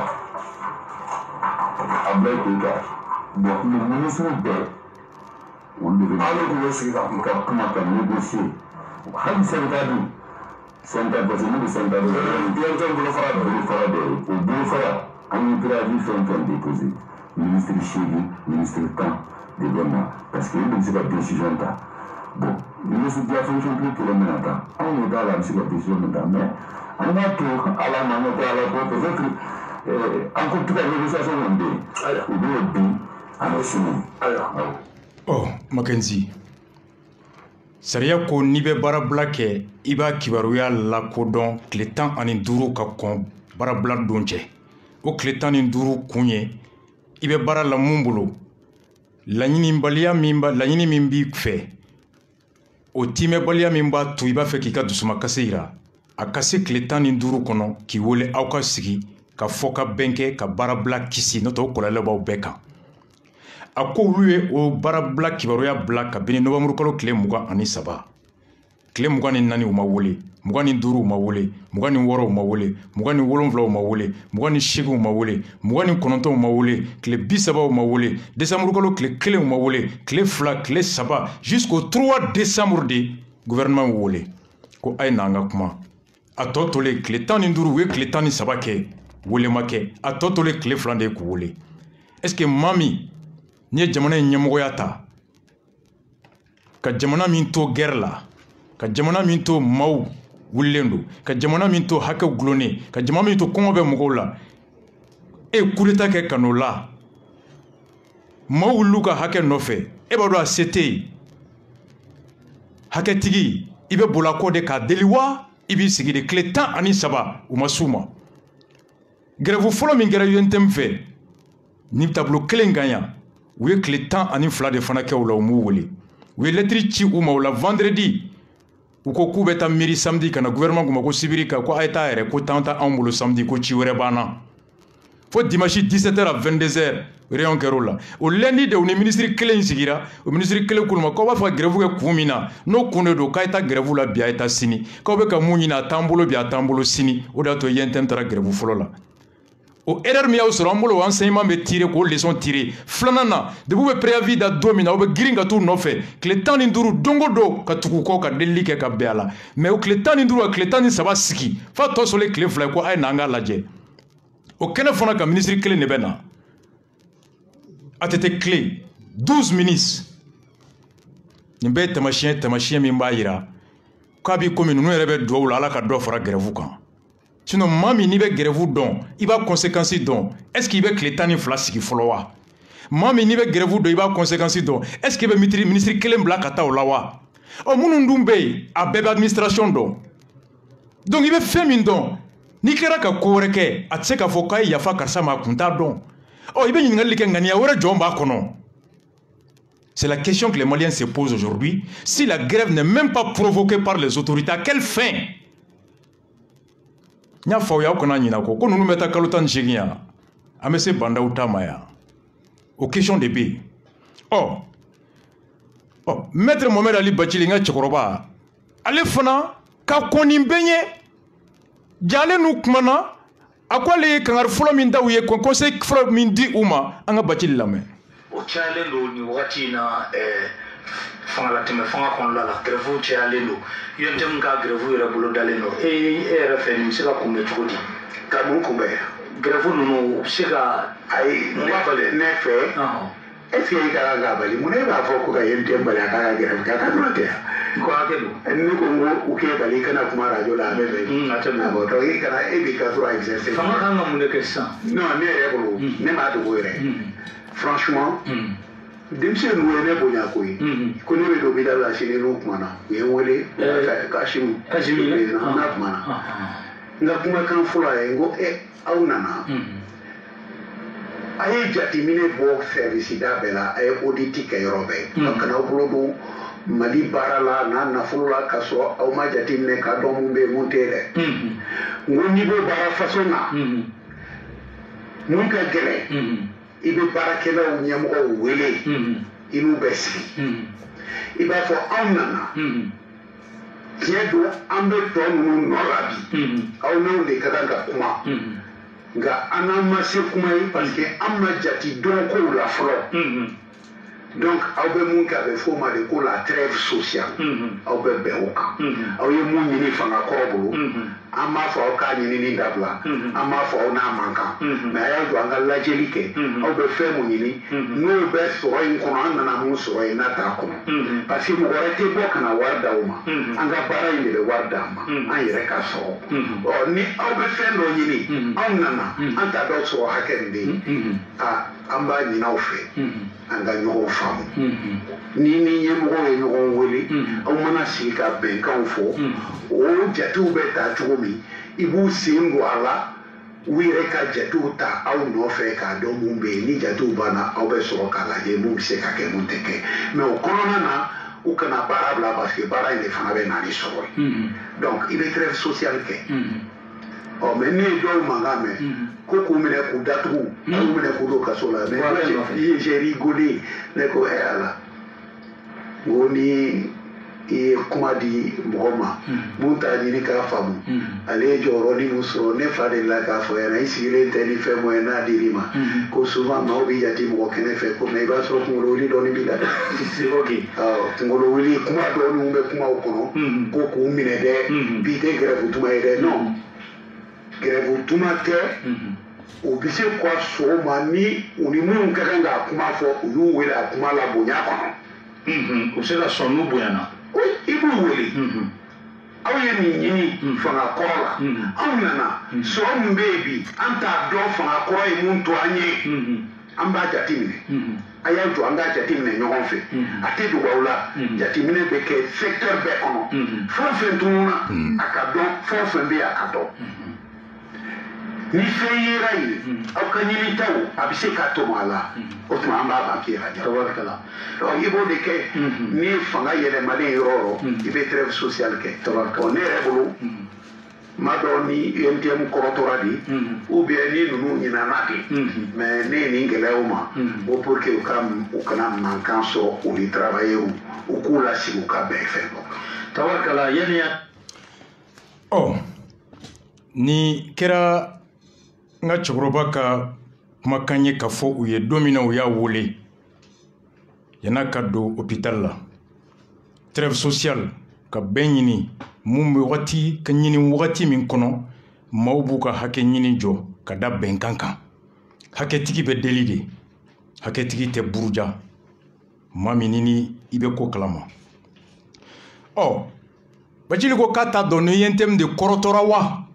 Ablaï Koïta. Donc, le ministre de on devait comment négocier. Hali Sentadu, Sentadu, parce que nous, Sentadu, au Boufara, on a préavis fait un temps déposé. Ministre Chéri, ministre Temps, de Bénin, parce que nous, c'est la décision. Bon, le ministre de la fonction publique pour le moment, on est dans la décision, mais on a tout à la main, à la porte, peut-être, encore toute la négociation, on dit, ou bien, on dit, alors, c'est alors. Oh, Mackenzie. Sariya ko n'i bɛ baarabila kɛ i b'a kibaruya lakodɔn tile tan ani duuru ka kɔn baarabila don cɛ. O tile tan ni duuru kun ye i bɛ baara la mun bolo laɲinibaliya min ba laɲini min b'i fɛ o timɛbaliya min b'a to i b'a fɛ k'i ka dusumakasi yira a ka se tile tan ni duuru kɔnɔ k'i wele aw ka sigi ka fɔ ka bɛn kɛ ka baarabila kisi n'o tɛ o kɔlɔlɔ b'aw bɛɛ kan. A ko olu ye o baarabila kibaruya bila kabini nɔvɛmburu kalo tile mugan ani saba tile mugan ni naani u ma wele mugan ni duuru u ma wele mugan ni wɔɔrɔ u ma wele mugan ni wolonwula u ma wele mugan ni seegin u ma wele mugan ni kɔnɔntɔn u ma wele tile bi saba u ma wele desanburu kalo tile kelen u ma wele tile fila tile saba jusqu'au trois décembre de gouvernement y'u wele ko a ye na an ka kuma a tɔ tolen tile tan ni duuru u ye tile tan ni saba kɛ wele ma kɛ a tɔ tolen tile fila de ye k'u wele est-ce que maa min n'i ye jamana in ɲɛmɔgɔya ta ka jamana min to guerre la ka jamana min to maaw wulilen don ka jamana min to hakɛw gulonnen ka jamana min to kɔngɔ bɛ mɔgɔw la e ye coup d'état kɛ ka n'o la maaw wulil'u ka hakɛ nɔfɛ e b'a dɔn a se tɛ yen hakɛtigi i bɛ boli a kɔ de k'a deli wa i b'i sigi de tile tan ani saba u ma s'u ma grève fɔlɔ min kɛra U N T M fɛ ni tableau kelen kan yan u ye tile tan ani fila de fana kɛ o la u m'u wele u ye lettre ci u ma o la vendredi u ko k'u bɛ taa miiri samedi ka na gouvernement k'u ma ko sibiri ka ko a ye taa yɛrɛ ko temps tɛ anw bolo samedi ko ci wɛrɛ b'an na fo dimanche dix-sept heures à vingt-deux heures réunion kɛra o la o lundi de u ni ministre kelen in sigira o ministre kelen k'u ma k'aw b'a fɛ ka grève kɛ kun min na n'o kun de don k'a ye taa grève la bi a ye taa sini k'aw bɛ ka mun ɲini a t'an bolo bi a t'an bolo sini o de y'a to U N T M taara grève fɔlɔ la. O erreur min y'aw sɔrɔ an bolo o enseignement bɛ tirer k'o leçon tirer filanan na depuis u bɛ préavis da don min na aw bɛ girin ka t'u nɔfɛ tile tan ni duuru don o don ka tugu kɔ ka delili kɛ ka bɛn a la mais o tile tan ni duuru ka tile tan ni saba sigi f'a tɔ sɔrɔlen tile fila ye ko a ye na an k'a lajɛ o kɛnɛ fana ka ministre kelen de bɛ na A T T clé douze ministres nin bɛɛ ye tamasiyɛn tamasiyɛn min b'a yira k'a b'i komi ninnu yɛrɛ bɛ duwawu la Ala ka dɔ fara grève kan. Sinon maa min n'i bɛ grève dɔn i b'a conséquence dɔn est-ce qu'il bɛ tile tan ni fila sigi fɔlɔ wa maa min n'i bɛ grève dɔn i b'a conséquence dɔn est-ce qu'il bɛ ministre kelen bila ka taa o la wa ɔ minnu dun bɛ yen a bɛɛ bɛ administration dɔn donc i bɛ fɛn min dɔn n'i kɛra ka ko wɛrɛ kɛ a tɛ se k'a fɔ k'a ye yafa karisa ma a kun t'a dɔn ɔ i bɛ ɲininkali kɛ ŋaniya wɛrɛ jɔn b'a kɔnɔ. C'est la question que les Maliens se posent aujourd'hui. Si la grève n'est même pas provoquée par les autorités, à quelle fin? Nya fa ya ko na nyina ko ko nunu meta kalo tan jigiya amese banda utama ya o question de B. Oh oh maître Mohamed Ali Bachili nga chekoroba ale fana ka koni benye jale nu kumana akwale kangar folo min daw ye ko conseil folo min di uma anga Bachili lame o chale lo ni wati na eh fanga la teme fanga kon la la grève chale lo yentem ka grève yere bolo daleno e e refe ni sika ko metodi ka bon ko be grève no no sika ay no bale ne fe ah e fi ka ga bali mu ne ba fo ko ga yentem bale ka ga grève ka ka no te ko akelo en ni ko ngo o ke bali kana kuma radio la be be mm atana bo to yi kana e bi ka so exercer fanga kan mu ne ke sa non ne e bolo ne ma do were franchement Dimsen wene bonya koyi ko ne do bidal la shine no kumana ye wole kashim kashim na kumana nga kuma kan fula e ngo e aunana aye jati mine bo service da bela ay audit ke yorobe kana bulodo mali barala na na fula kaso au ma jati ne ka do mbe montere ngo niveau bara fasona mun ka gele ibe barakela unyamoko wele inu besi iba fo amnana tiɲɛ don an bɛ tɔ ninnu nɔ la bi aw n'anw de ka kan ka kuma nka an n'an ma se kuma ye parce que an ma jati dɔn kow la fɔlɔ donc aw bɛ mun kɛ a bɛ f'o ma de ko la trêve sociale aw bɛ bɛn o kan aw ye mun ɲini fanga kɔrɔ bolo an b'a fɔ aw k'a ɲinini dabila an b'a fɔ aw n'a man kan mais a y'a to an ka lajɛli kɛ aw bɛ fɛn mun ɲini n'o bɛ sɔrɔ in kɔnɔ an nana mun sɔrɔ yen n'a t'a kɔnɔ parce que mɔgɔ wɛrɛ tɛ bɔ ka na wari d'aw ma an ka baara in de bɛ wari d'an ma an yɛrɛ ka sɔrɔ ɔ ni aw bɛ fɛn dɔ ɲini anw nana an t'a dɔw sɔrɔ hakɛ min bɛ yen a an b'a ɲini aw fɛ an ka ɲɔgɔn faamu ni ni ɲɛmɔgɔw ye ɲɔgɔn wele aw mana sigi ka bɛnkanw fɔ o jatew bɛ ta cogo min i b'u sen don a la u yɛrɛ ka jatew ta aw nɔfɛ k'a dɔn mun bɛ yen ni jatew banna aw bɛ sɔrɔ k'a lajɛ mun bɛ se ka kɛ mun tɛ kɛ mais o kɔnɔna na u kana baara bila parce que baara in de fana bɛ na ni sɔrɔ ye donc i bɛ trêve sociale kɛ ɔ mais ne ye dɔw mankan mɛn ko k'u minɛ k'u datugu k'u minɛ k'u don kaso la mais j'ai rigolé ne ko ɛ ala n ko ni i ye kuma di mɔgɔ ma mun t'a ɲini k'a faamu ale ye jɔyɔrɔnin min sɔrɔ ne fa de la k'a fɔ ɲɛna i sigilen tɛ ni fɛn mun ye n'a dir'i ma ko souvent maaw bɛ jate mɔgɔ kɛnɛ fɛ ko mais i b'a sɔrɔ kunkolo wuli dɔɔnin b'i la dɛ kunkolo wuli kuma dɔɔninw bɛ kumaw kɔnɔ ko k'u minɛ dɛ bi tɛ gɛrɛfu tuma ye dɛ non gɛrɛfu tuma tɛ u bɛ se ka sɔgɔma ni u ni minnu ka kan k'a kuma fɔ u y'u wele a kuma la bonya kɔnɔ u bɛ se ka sɔn n'u bonyana i b'u wele aw ye nin ɲini fanga kɔrɔ la anw nana sɔrɔ min bɛ yen bi an t'a dɔn fanga kɔrɔ ye mun to an ye an b'a jate minɛ a y'a jɔ an k'a jate minɛ ɲɔgɔn fɛ a tɛ dogo aw la jateminɛ bɛ kɛ secteur bɛɛ kɔnɔ fɛn o fɛn tununa a ka dɔn fɛn o fɛn bɛ yen a ka dɔn ni fɛn yera yen aw ka ɲinitaw a bɛ se ka tɔmɔ a la o tuma an b'a ban k'i raja donc i b'o de kɛ ni fanga yɛlɛmalen yɔrɔ o yɔrɔ i bɛ trêve sociale kɛ ne yɛrɛ bolo n m'a dɔn ni U N T M kɔrɔtɔra de ou bien ni ninnu ɲinana de mais ne ye nin gɛlɛyaw ma o pour que u ka u kana mankan sɔrɔ u ni travailleurs u k'u lasigi u ka bɛn fɛn dɔ tabarikala yanni ya ɔ ni kɛra n ka cɛkɔrɔba ka kumakan ye k'a fɔ u ye don min na u y'a wele yan'a ka don hôpital la trêve sociale ka bɛn ɲini mun bɛ wagati ka ɲini wagati min kɔnɔ maaw b'u ka hakɛ ɲini jɔ ka da bɛnkan kan hakɛtigi bɛ deli de hakɛtigi tɛ buruja maa min ni i bɛ ko kalama ɔ Bacili ko k'a t'a dɔn ni U N T M de kɔrɔtɔra wa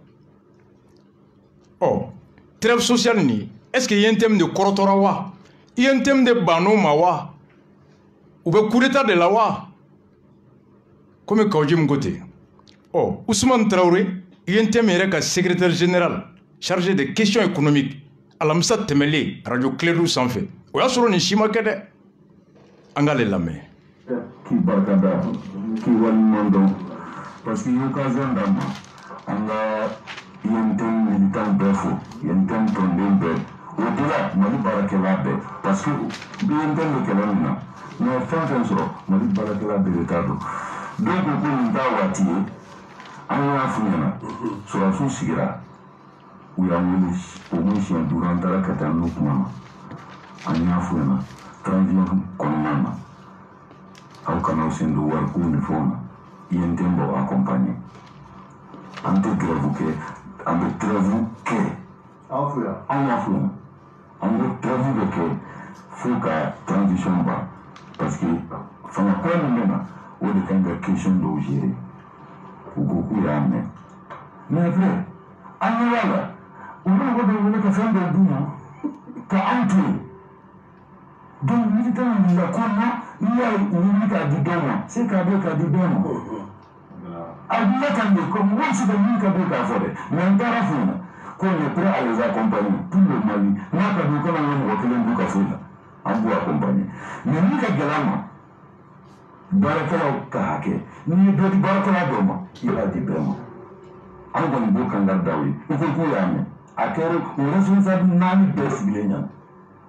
ɔ trêve sociale ni est ce que U N T M de kɔrɔtɔra wa U N T M de bann'o ma wa u bɛ coup d'état de la wa komi Kaouji min ko ten ɔ Ousmane Traoré U N T M yɛrɛ ka secrétaire général chargé de questions économiques alamisa tɛmɛlen radio Clé sanfɛ o y'a sɔrɔ nin si ma kɛ dɛ an k'ale lamɛn. K'i barika da k'i waleɲuman dɔn parce que occasion d'an ma an ka U N T M militant bɛɛ fo U N T M tɔnden bɛɛ o dira Mali baarakɛla bɛɛ parce que U N T M bɛ kɛlɛ min na mais fɛn fɛn sɔrɔ Mali baarakɛla bɛɛ de t'a dɔn dɔw ko ko nin t'a waati ye an y'a f'u ɲɛna sɔrɔsiw sigira u y'an wele o mun siɲɛ duuru an taara ka taa n'u kuma na an y'a f'u ɲɛna transition kɔnɔna na aw kana sen don wariko ni fɛnw na U N T M b'aw accompagner an tɛ grève kɛ an bɛ trêve kɛ an f'u ɲɛna an y'a f'u ɲɛna an bɛ trêve bɛ kɛ fo ka transition ban parce que fanga kura min bɛ na o de kan ka question dɔw gérer u ko k'u y'a mɛn mais après an ɲɛ b'a la u bɛna ko dɔw wele ka fɛn dɔw d'u ma ka an to yen donc militant min la ko na n'i y'a wuli k'a di dɔw ma c'est k'a bɛ k'a di dɔw ma a diya kan de ko mɔgɔ bɛ se ka min ka bɛ k'a fɔ dɛ mais n taara f'u ɲɛna ko on est prêt à les accompagner tout le Mali n'a ka di u kana ɲɛ mɔgɔ kelen b'u ka foyi la an b'u accompagner mais min ka gɛlɛn ma baarakɛlaw ka hakɛ n'i ye dɔ di baarakɛla dɔ ma i b'a di bɛɛ ma an kɔni b'o kan ka da u ye i ko k'u y'a mɛn a kɛra o responsable naani bɛɛ sigilen ɲɛna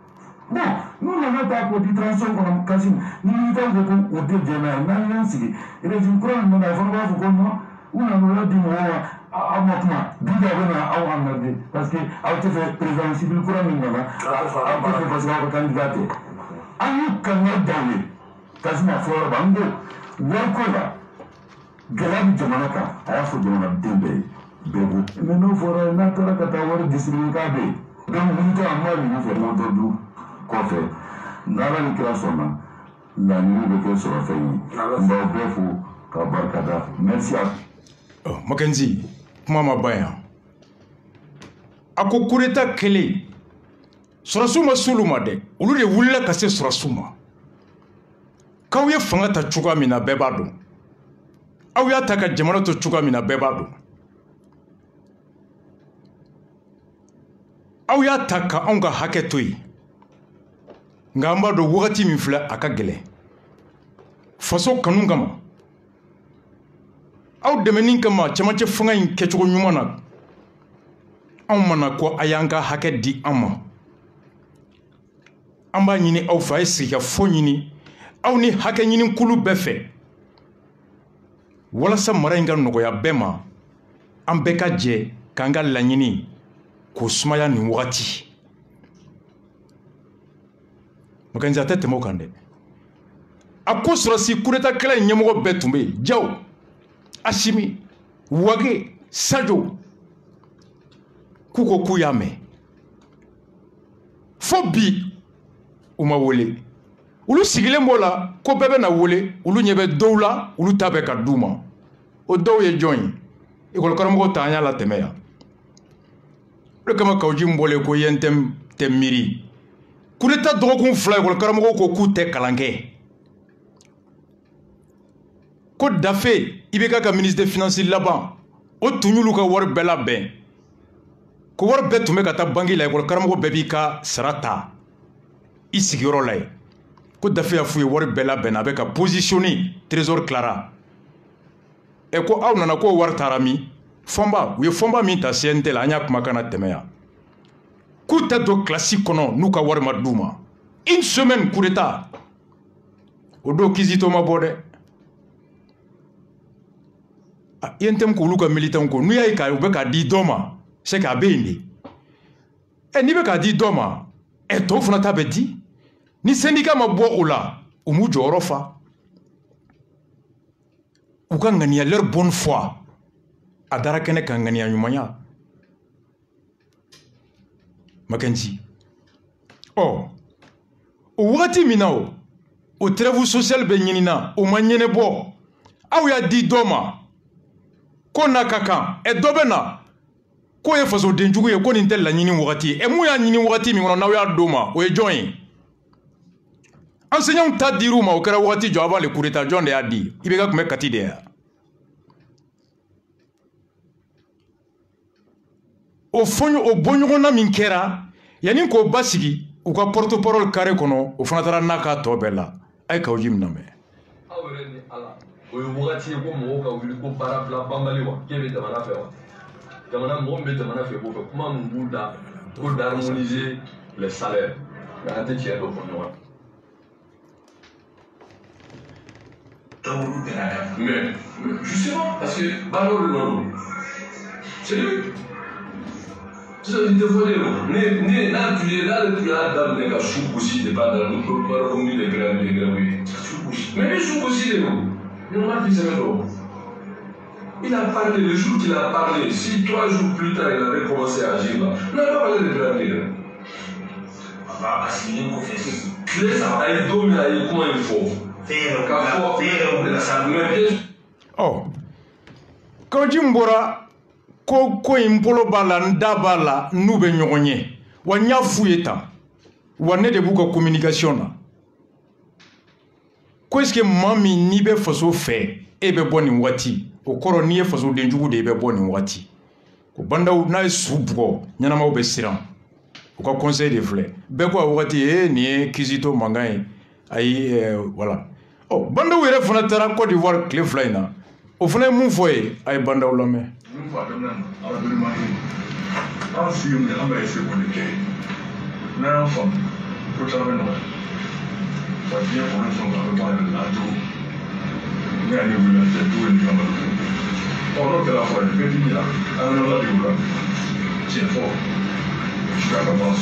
Bon, nous n'avons pas pour des transitions comme Kassim. Nous avons beaucoup au déjeuner, nous avons aussi. Et les incroyables, nous avons pas beaucoup moi, ou nous avons dit moi, à moi, d'où j'avais à Ouamadi, parce que a été fait président civil courant, nous avons fait parce qu'on a candidaté. À nous, quand nous avons Kassim a fait le bango, Wakola, Galabi Jamanaka, a fait de la Débé, Bébou. Mais nous ferons une autre catégorie distribuée. Donc, nous avons un peu de temps. Quoi faire? N'ala ni kira sonna la nuit de que sur la famille. Mba befu kabarkada. Merci à. Oh, Mackenzie, comment ma baya? Ako kureta kele. Surasuma suluma de. Ulu de wulla kase surasuma. Kawye fanga ta chuka mina bebado. Awya taka jamana to chuka mina bebado. Awya taka onga haketui. Ngamba do wakati min filɛ a ka gɛlɛn faso kanu kama aw dɛmɛni kama cɛmancɛ fanga in kɛcogo ɲuman na anw mana ko a y'an ka hakɛ di an ma an b'a ɲini aw fɛ a ye sigikafɔ ɲini aw ni hakɛ ɲini kulu bɛɛ fɛ walasa mara in ka nɔgɔya bɛɛ ma an bɛɛ ka jɛ k'an ka laɲini k'o sumaya nin wagati. Mackenzie a tɛ tɛmɛ o kan dɛ a ko sɔrɔsi kureta kɛlɛ in ɲɛmɔgɔ bɛɛ tun bɛ yen Jaw Asimi Wage Sajo k'u ko k'u y'a mɛn fo bi u ma wele olu sigilen b'o la ko bɛɛ bɛ na wele olu ɲɛ bɛ dɔw la olu ta bɛ ka d'u ma o dɔw ye jɔn ye ekɔlikaramɔgɔw ta an y'a latɛmɛ yan o de kama Kaouji n bɔlen ko yen tɛ miiri kureta dɔgɔkun fila ekɔlikaramɔgɔw ko k'u tɛ kalan kɛ ko Dafe I B K ka ministre des finances laban o tun y'olu ka wari bɛɛ labɛn ko wari bɛɛ tun bɛ ka taa banki la ekɔlikaramɔgɔ bɛɛ b'i ka sara ta I sigiyɔrɔ la yen ko Dafe y'a f'u ye wari bɛɛ labɛn a bɛ ka positionner trésor Clara ɛ ko aw nana k'o wari taara min fɔnba u ye fɔnba min ta C N T la an y'a kumakan na tɛmɛ yan k'u tɛ don kilasi kɔnɔ n'u ka wari ma d'u ma une semaine coup d'état o don Kizito ma bɔ dɛ I N T M k'olu ka militants ko n'u y'a ye k'a u bɛ k'a di dɔ ma c'est que a bɛ yen de ɛ n'i bɛ k'a di dɔ ma ɛ tɔw fana ta bɛ di ni syndicat ma bɔ o la u m'u jɔyɔrɔ fa u ka ŋaniya leur bonne foi a dara kɛnɛ kan ŋaniya ɲumanya Mackenzie ɔ o wagati min na o o trêve sociale bɛ ɲinina o ma ɲɛnɛbɔ aw y'a di dɔ ma ko n'a ka kan ɛ dɔ bɛ na k'o ye fasodenjugu ye ko nin tɛ laɲini wagati ye ɛ mun y'a ɲini wagati min kɔnɔ n'aw y'a d'o ma o ye jɔn ye enseignants ta dir'u ma o kɛra wagati jɔ avant le coup d'état jɔn de y'a di I B K tun bɛ Kati de yan o fɔɲɔ o bɔɲɔgɔnna min kɛra yanni k'o basigi u ka porte-parole carré kɔnɔ o fana taara n'a ka tɔ bɛɛ la a ye Kaouji min lamɛn. aw yɛrɛ ni Ala o ye wagati ye ko mɔgɔw ka wuli ko baara bila banbali wa k'e bɛ jamana fɛ wa jamana mɔgɔ min bɛ jamana fɛ k'o fɛ kuma min b'u da ko d'harmoniser les salaires mais an tɛ tiɲɛ dɔ fɔ ɲɔgɔn mais justement parce que baaraw de nɔ c'est lui. Il devrait ne ne n'a tué là le plus à dame de la soupe aussi de pas dans le corps comme il est grave il est grave mais les soupe aussi les mots il m'a dit ça il a parlé le jour qu'il a parlé si trois jours plus tard il avait commencé à agir là il n'a pas parlé de grave ah assigner confession les a domi a eu comment il faut faire faire de la salle oh Kaouji mbora ko ko in bolo b'a la n da b'a la n'u bɛ ɲɔgɔn ye wa n y'a f'u ye tan wa ne de b'u ka communication na ko est-ce que maa min n'i bɛ faso fɛ e bɛ bɔ nin waati o kɔrɔ n'i ye fasodenjugu de e bɛ bɔ nin waati ko bandaw n'a ye su bugɔ ɲɛnamaw bɛ siran u ka conseil de filɛ bɛɛ ko a waati e nin ye Kizito mankan ye ayi voilà ɔ bandaw yɛrɛ fana taara Côte d'Ivoire tile fila in na o fana ye mun fɔ ye a ye bandaw lamɛn. An si ye an bɛ ese ko de kɛ n'an y'a faamu travailler, non. Ça vient pour nous, on va regarder la tour. Il y a une volonté de tout et du camarade. Pendant que la fois, je vais dire, à un endroit du boulot, c'est fort. Je suis à la base.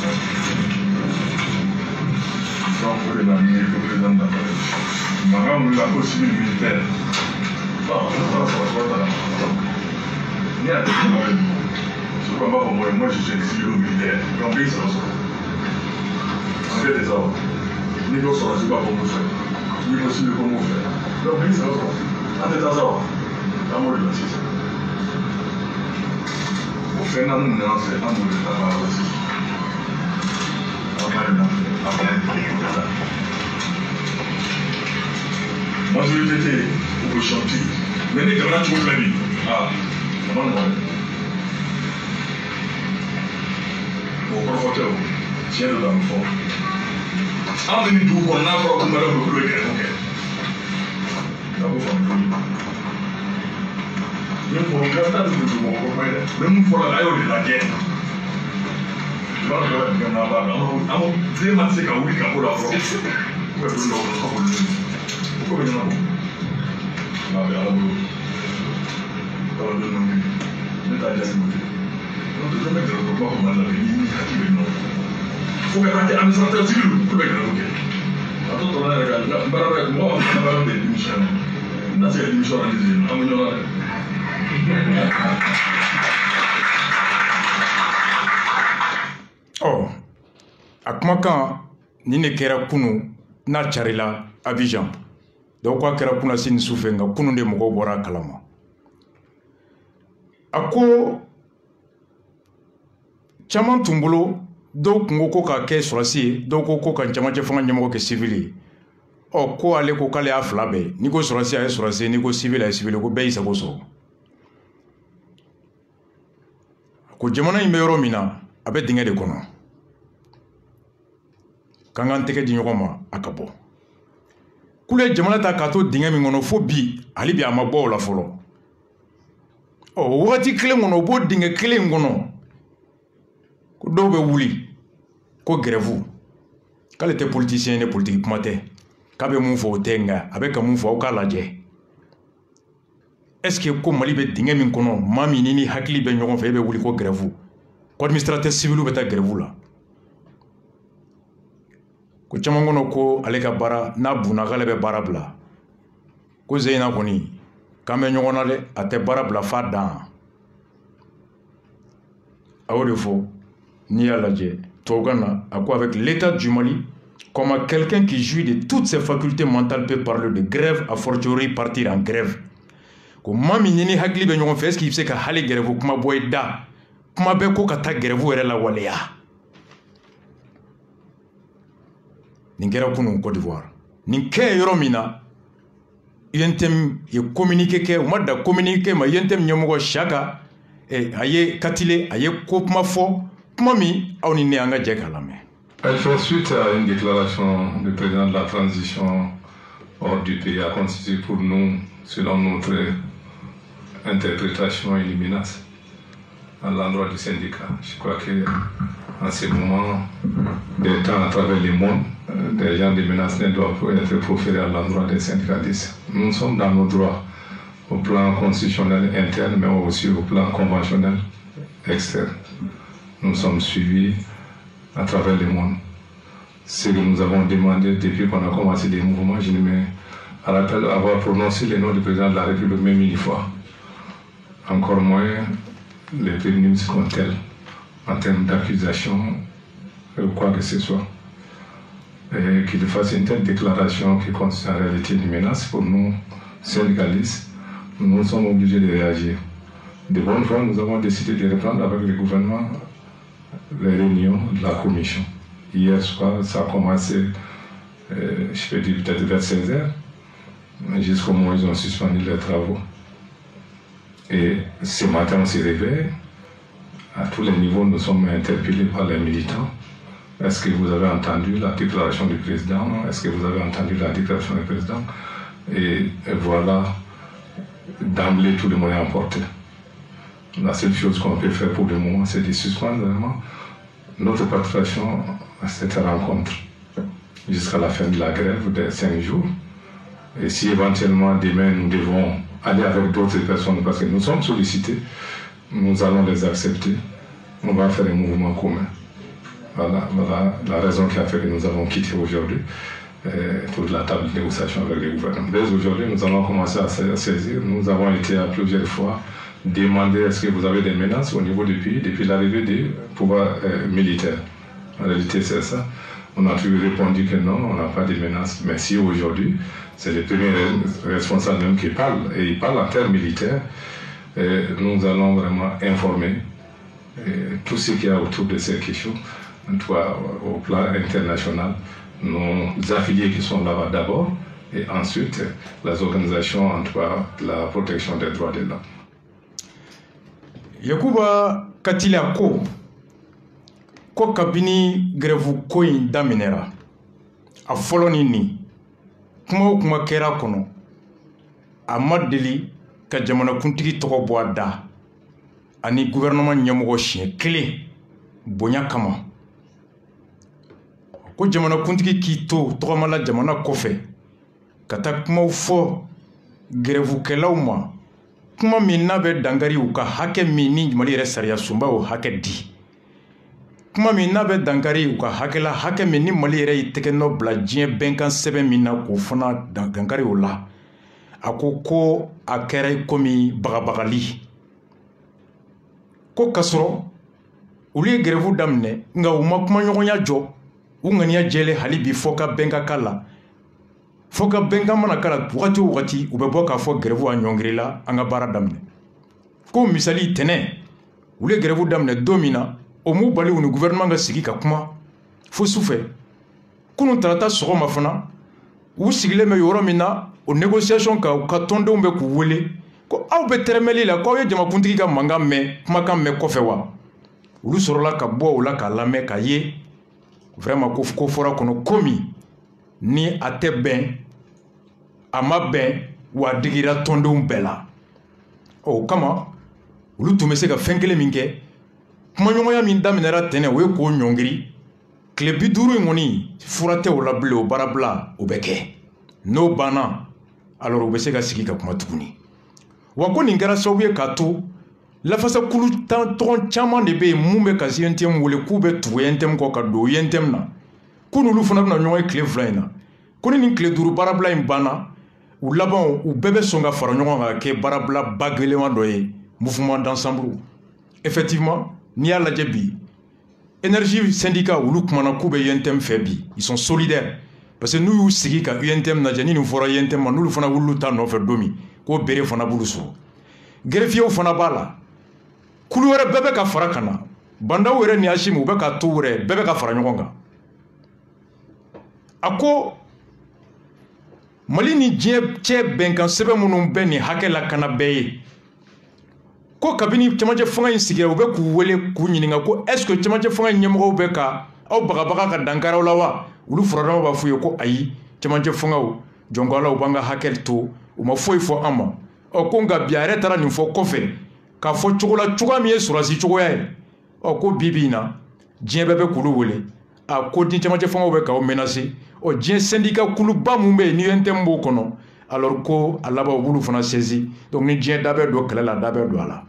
Donc, pour les amis, pour les hommes d'affaires. Maintenant, nous avons aussi le militaire. Bon, on va voir ça. Il y a des gens qui je ne comprends pas pour moi, moi je suis exilé au militaire. Donc, ils sont ça. En fait, des hommes. Ni qu'on soit, je ne sais pas comment faire. Ni possible comment faire. Donc, ils sont ça. En état ça, amour de la six. Au fait, nous avons fait amour de la six. Moi je vais t'aider pour chanter. Mais les gars, tu vois la vie. Ah, comment on va aller? Au professeur, tiens le dans le fond. En venant d'où on a encore comme madame le bleu. D'abord, on va même pour le gars, tu peux voir comment il est. Même pour la rayon de la guerre. Je vais regarder comme là-bas. Alors, c'est ma c'est quand oui, quand on l'a fait. Où est-ce que l'on va faire? Pourquoi il y en a beaucoup? Ah, il y a la boule. Alors, je ne sais pas si on peut mettre le pouvoir comme on l'a fait. Il faut que tu aies un administrateur civil pour le mettre le pouvoir. Attends, on a regardé. Moi, on a parlé de l'émission. Là, c'est l'émission à l'Israël. On a regardé. Oh, a kumakan ni ne kɛra kunu n'a carila Abidjan. Donc a kɛra kuna sini sufɛ nka kunu de mɔgɔw bɔra a kalama. A ko caman tun bolo dɔw kun ko ko ka kɛ sɔrɔsi ye dɔw ko ko ka jamajɛ fanga ɲɛmɔgɔ kɛ civil ye. Ɔ ko ale ko k'ale y'a fila bɛɛ n'i ko sɔrɔsi a ye sɔrɔsi ye n'i ko civil a ye civil ko bɛɛ y'i sago sɔrɔ. Ko jamana in bɛ yɔrɔ min na a bɛ dingɛ de kɔnɔ. K'an k'an tɛgɛ di ɲɔgɔn ma a ka bɔ. K'ulu ye jamana ta k'a to dingɛ min kɔnɔ fo bi hali bi a ma bɔ o la fɔlɔ. Ɔ o wagati kelen kɔnɔ o b'o dingɛ kelen in kɔnɔ ko dɔw bɛ wuli ko grève k'ale tɛ politicien ye ne politique kuma tɛ k'a bɛ mun fɔ o tɛ nka a bɛ ka mun fɔ aw k'a lajɛ. Est-ce que ko Mali bɛ dingɛ min kɔnɔ maa min ni ni hakili bɛ ɲɔgɔn fɛ e bɛ wuli ko grève ko administrateur civil bɛ taa grève la. Ko caman kɔnɔ ko ale ka baara n'a bunna k'ale bɛ baara bila ko Zeyina kɔni k'an bɛ ɲɔgɔn na dɛ a tɛ baara bila f'a dan. A y'o de fɔ n'i y'a lajɛ tubabukan na a ko avec l'état du Mali comment quelqu'un qui jouit de toutes ses facultés mentales peut parler de grève a fortiori partir en grève. Ko maa min ni hakili bɛ ɲɔgɔn fɛ est-ce qu'il bɛ se ka hali grève kuma bɔ i da kuma bɛ ko ka taa grève yɛrɛ la waleya. Nin kɛra kunun Côte d'Ivoire. Nin kɛ yɔrɔ min na U N T M ye communiqué kɛ u ma da communiqué ma U N T M ɲɛmɔgɔ Saka a ye Katile a ye ko kuma fɔ kuma min aw ni ne an ka jɛ k'a lamɛn. Elle fait suite à une déclaration du président de la transition hors du pays a constitué pour nous, selon notre interprétation, une menace à l'endroit du syndicat. Je crois qu'en ce moment, des temps à travers le monde, des gens de menaces ne doivent être proférés à l'endroit des syndicalistes. Nous sommes dans nos droits au plan constitutionnel interne, mais aussi au plan conventionnel externe. Nous sommes suivis à travers le monde. Ce que nous avons demandé depuis qu'on a commencé les mouvements, je me rappelle avoir prononcé le nom du président de la République même une fois. Encore moins les prévenus comme tels, en termes d'accusation ou quoi que ce soit. Et qu'il fasse une telle déclaration qui constitue en réalité une menace pour nous, syndicalistes, nous sommes obligés de réagir. De bonne foi, nous avons décidé de reprendre avec le gouvernement les réunions de la commission. Hier soir, ça a commencé, euh, je peux dire peut-être vers seize heures, jusqu'au moment où ils ont suspendu les travaux. Et ce matin, on s'est réveillé. À tous les niveaux, nous sommes interpellés par les militants. Est-ce que vous avez entendu la déclaration du président? Est-ce que vous avez entendu la déclaration du président? Et, et voilà, d'emblée, tout le monde est emporté. La seule chose qu'on peut faire pour le moment, c'est de suspendre vraiment notre participation à cette rencontre. jusqu'à la fin de la grève de cinq jours. Et si éventuellement demain nous devons aller avec d'autres personnes parce que nous sommes sollicités, nous allons les accepter. On va faire un mouvement commun. Voilà, voilà la raison qui a fait que nous avons quitté aujourd'hui euh, toute la table de négociation avec les gouvernements. Dès aujourd'hui, nous allons commencer à saisir. Nous avons été à plusieurs fois demander est-ce que vous avez des menaces au niveau du pays depuis l'arrivée des pouvoirs euh, militaires. En réalité, c'est ça. On a toujours répondu que non, on n'a pas de menaces. Mais si aujourd'hui, c'est les premiers responsables même qui parlent, et ils parlent en termes militaires, et nous allons vraiment informer et tout ce qu'il y a autour de ces questions, en tout cas au plan international, nos affiliés qui sont là-bas d'abord, et ensuite les organisations, en tout cas la protection des droits de l'homme. Yakuba Katila ko ko kabini grève ko in daminera a fɔlɔ ni ni kuma o kuma kɛra kɔnɔ a ma deli ka jamanakuntigi tɔgɔ bɔ a da ani gouvernement ɲɛmɔgɔ siɲɛ kelen bonya kama ko jamanakuntigi k'i to tɔgɔmala jamana kɔfɛ ka taa kumaw fɔ grèvekɛlaw ma kuma min n'a bɛ dankari u ka hakɛ min ni Mali yɛrɛ sariya sunba o hakɛ di kuma min n'a bɛ dankari u ka hakɛ la hakɛ min ni Mali yɛrɛ y'i tɛgɛ nɔ bila diɲɛ bɛnkan sɛbɛn min na k'o fana dankari o la a ko ko a kɛra komi bagabagali ko kasɔrɔ olu ye grève daminɛ nka u ma kuma ɲɔgɔnya jɔ u ŋaniya jɛlen hali bi fɔ ka bɛnkan k'a la fɔ ka bɛnkan mana k'a la wagati o wagati u bɛ bɔ k'a fɔ grève a ɲɔngirila an ka baara daminɛ ko misali tɛnɛ olu ye grève daminɛ don min na o m'u bali u ni gouvernement ka sigi ka kuma fo sufɛ kunun tarata sɔgɔma fana u sigilen bɛ yɔrɔ min na o négociation ka u ka tɔndenw bɛ k'u wele ko aw bɛ tɛrɛmɛli la k'aw ye jamakuntigi ka mankan mɛn kumakan mɛn kɔfɛ wa olu sɔrɔla ka bɔ o la k'a lamɛn k'a ye vraiment ko ko fɔra kɔnɔ komi ni a tɛ bɛn a ma bɛn wa a digira tɔndenw bɛɛ la o kama olu tun bɛ se ka fɛn kelen min kɛ kumaɲɔgɔnya min daminɛra tɛnɛ o ye k'o ɲɔngiri tile bi duuru in kɔni fura tɛ o la bilen o baarabila o bɛ kɛ n'o banna alors u bɛ se ka sigi ka kuma tuguni wa ko nin kɛra sababu ye k'a to lafasakulu tɔgɔ caman de bɛ yen mun bɛ ka U N T M wele k'u bɛ tugu U N T M kɔ ka don U N T M na ko n'olu fana bɛna ɲɔgɔn ye tile fila in na ko ni nin tile duuru baarabila in banna u laban u bɛɛ bɛ sɔn ka fara ɲɔgɔn kan ka kɛ baarabila ba gɛlɛnman dɔ ye mouvement d'ensemble effectivement n'i y'a lajɛ bi énergie syndicat olu kumana k'u bɛ U N T M fɛ bi ils sont solidaires parce que n'u y'u sigi ka U N T M lajɛ ni nin fɔra U N T M ma n'olu fana wulila ta nɔfɛ don min k'o bere fana b'olu sɔrɔ greffiers fana b'a la kulu wɛrɛ bɛɛ bɛ ka fara ka na bandaw yɛrɛ ni Hashim u bɛ ka to wɛrɛ bɛɛ bɛ ka fara ɲɔgɔn kan a ko Mali ni diɲɛ cɛ bɛnkan sɛbɛn minnu bɛ nin hakɛ la kana bɛɛ ye ko kabini cɛmancɛ fanga in sigira u bɛ k'u wele k'u ɲininka ko est ce que cɛmancɛ fanga in ɲɛmɔgɔw bɛ ka aw bagabaga ka dankaraw la wa olu furadama b'a f'u ye ko ayi cɛmancɛ fangaw jɔnkɔlaw b'an ka hakɛ to u ma foyi fɔ an ma ɔ ko nka bi a yɛrɛ taara nin fɔ kɔfɛ k'a fɔ cogo la cogoya min ye sɔrɔsi cogoya ye ɔ ko bi bi in na diɲɛ bɛɛ bɛ k'olu wele a ko ni cɛmancɛ fangaw bɛ k'aw menacer ɔ diɲɛ syndicat kuluba mun bɛ yen ni U N T M b'o kɔnɔ alors ko a laban u b'olu fana saisi donc ni diɲɛ da bɛ don kɛlɛ la da bɛ don a la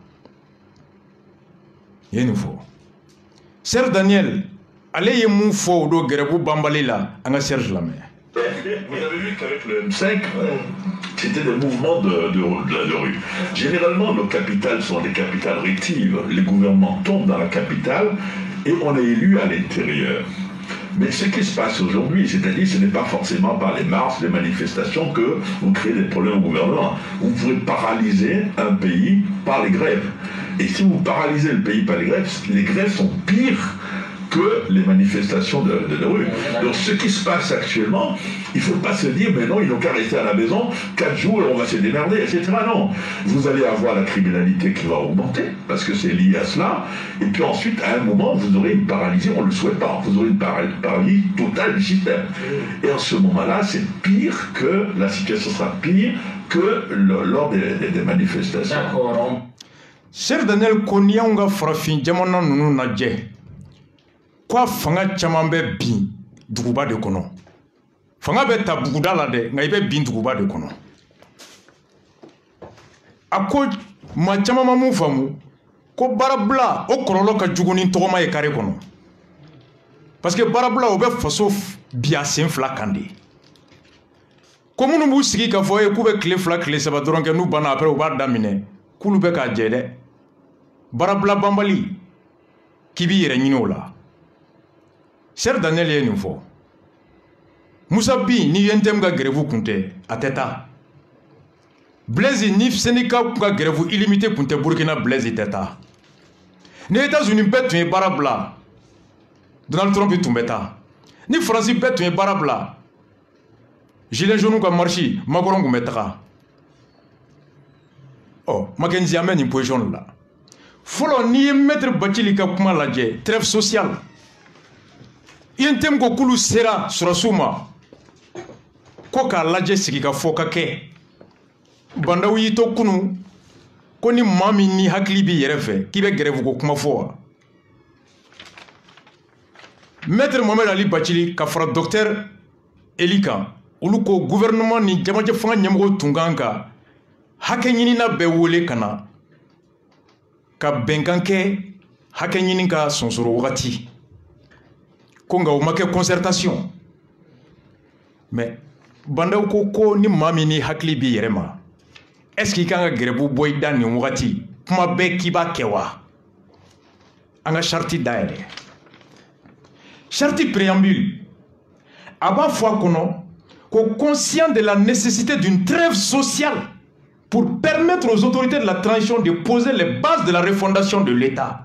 ye nin fɔ Serge Daniel ale ye mun fɔ o don grève banbali la an ka Serge lamɛn. Vous avez vu qu'avec le M cinq, c'était des mouvements de, de, de, de rue. Généralement, nos capitales sont des capitales rétives. Les gouvernements tombent dans la capitale et on est élu à l'intérieur. Mais ce qui se passe aujourd'hui, c'est-à-dire ce n'est pas forcément par les marches, les manifestations que vous créez des problèmes au gouvernement. Vous pouvez paralyser un pays par les grèves. Et si vous paralysez le pays par les grèves, les grèves sont pires que les manifestations de, de, de rue. Donc ce qui se passe actuellement, il ne faut pas se dire, mais non, ils n'ont qu'à rester à la maison, quatre jours et on va se démerder, et cetera. Non, vous allez avoir la criminalité qui va augmenter, parce que c'est lié à cela, et puis ensuite, à un moment, vous aurez une paralysie, on ne le souhaite pas, vous aurez une paralysie totale du système. Et en ce moment-là, c'est pire que, la situation sera pire que le, lors des, des, des manifestations. D'accord. Serge Daniel Konianga Frafin Jamana Nunu Nadje. Quoi fanga caman bɛ bin duguba de kɔnɔ fanga bɛ ta buguda la dɛ nka i bɛ bin duguba de kɔnɔ a ko maa caman ma mun faamu ko baarabila o kɔlɔlɔ ka jugu ni tɔgɔma ye kare kɔnɔ parce que baarabila o bɛ faso bi a sen fila kan de ko minnu b'u sigi k'a fɔ ye k'u bɛ tile fila tile saba dɔrɔn kɛ n'u banna après u b'a daminɛ k'olu bɛ k'a jɛ dɛ baarabila banbali k'i b'i yɛrɛ ɲini o la Cher Daniel ye nin fɔ Moussa Bi ni U N T M ka grève kun tɛ a tɛ taa Blaise ni syndicat ka grève illimité kun tɛ Burkina Blaise tɛ taa ni États-Unis bɛɛ tun ye baara bila Donald Trump tun bɛ taa ni France bɛɛ tun ye baara bila Gilets jaunes ka marche Macron kun bɛ taga ɔ Mackenzie an bɛ nin position la fɔlɔ n'i ye maître Bathily ka kuma lajɛ trêve sociale U N T M ko k'olu sera sɔrɔsiw ma ko k'a lajɛ sigi ka fɔ ka kɛ bandaw y'i to kunu ko ni maa min ni hakili b'i yɛrɛ fɛ k'i bɛ grève ko kuma fɔ wa maître Mohamed Ali Bathily ka fara docteur Eli kan olu ko gouvernement ni jamajɛ fanga ɲɛmɔgɔw tun kan ka hakɛ ɲinina bɛɛ wele ka na ka bɛnkan kɛ hakɛ ɲini ka sonsoro wagati ko nka o ma kɛ concertation mais bandaw ko ko ni maa min ni hakili b'i yɛrɛ ma est-ce qu'il kan ka grève bɔ i da nin wagati kuma bɛɛ k'i b'a kɛ wa an ka charte dayɛlɛ charte préambule a b'a fɔ a kɔnɔ ko conscient de la nécessité d'une trêve sociale pour permettre aux autorités de la transition de poser les bases de la refondation de l'État.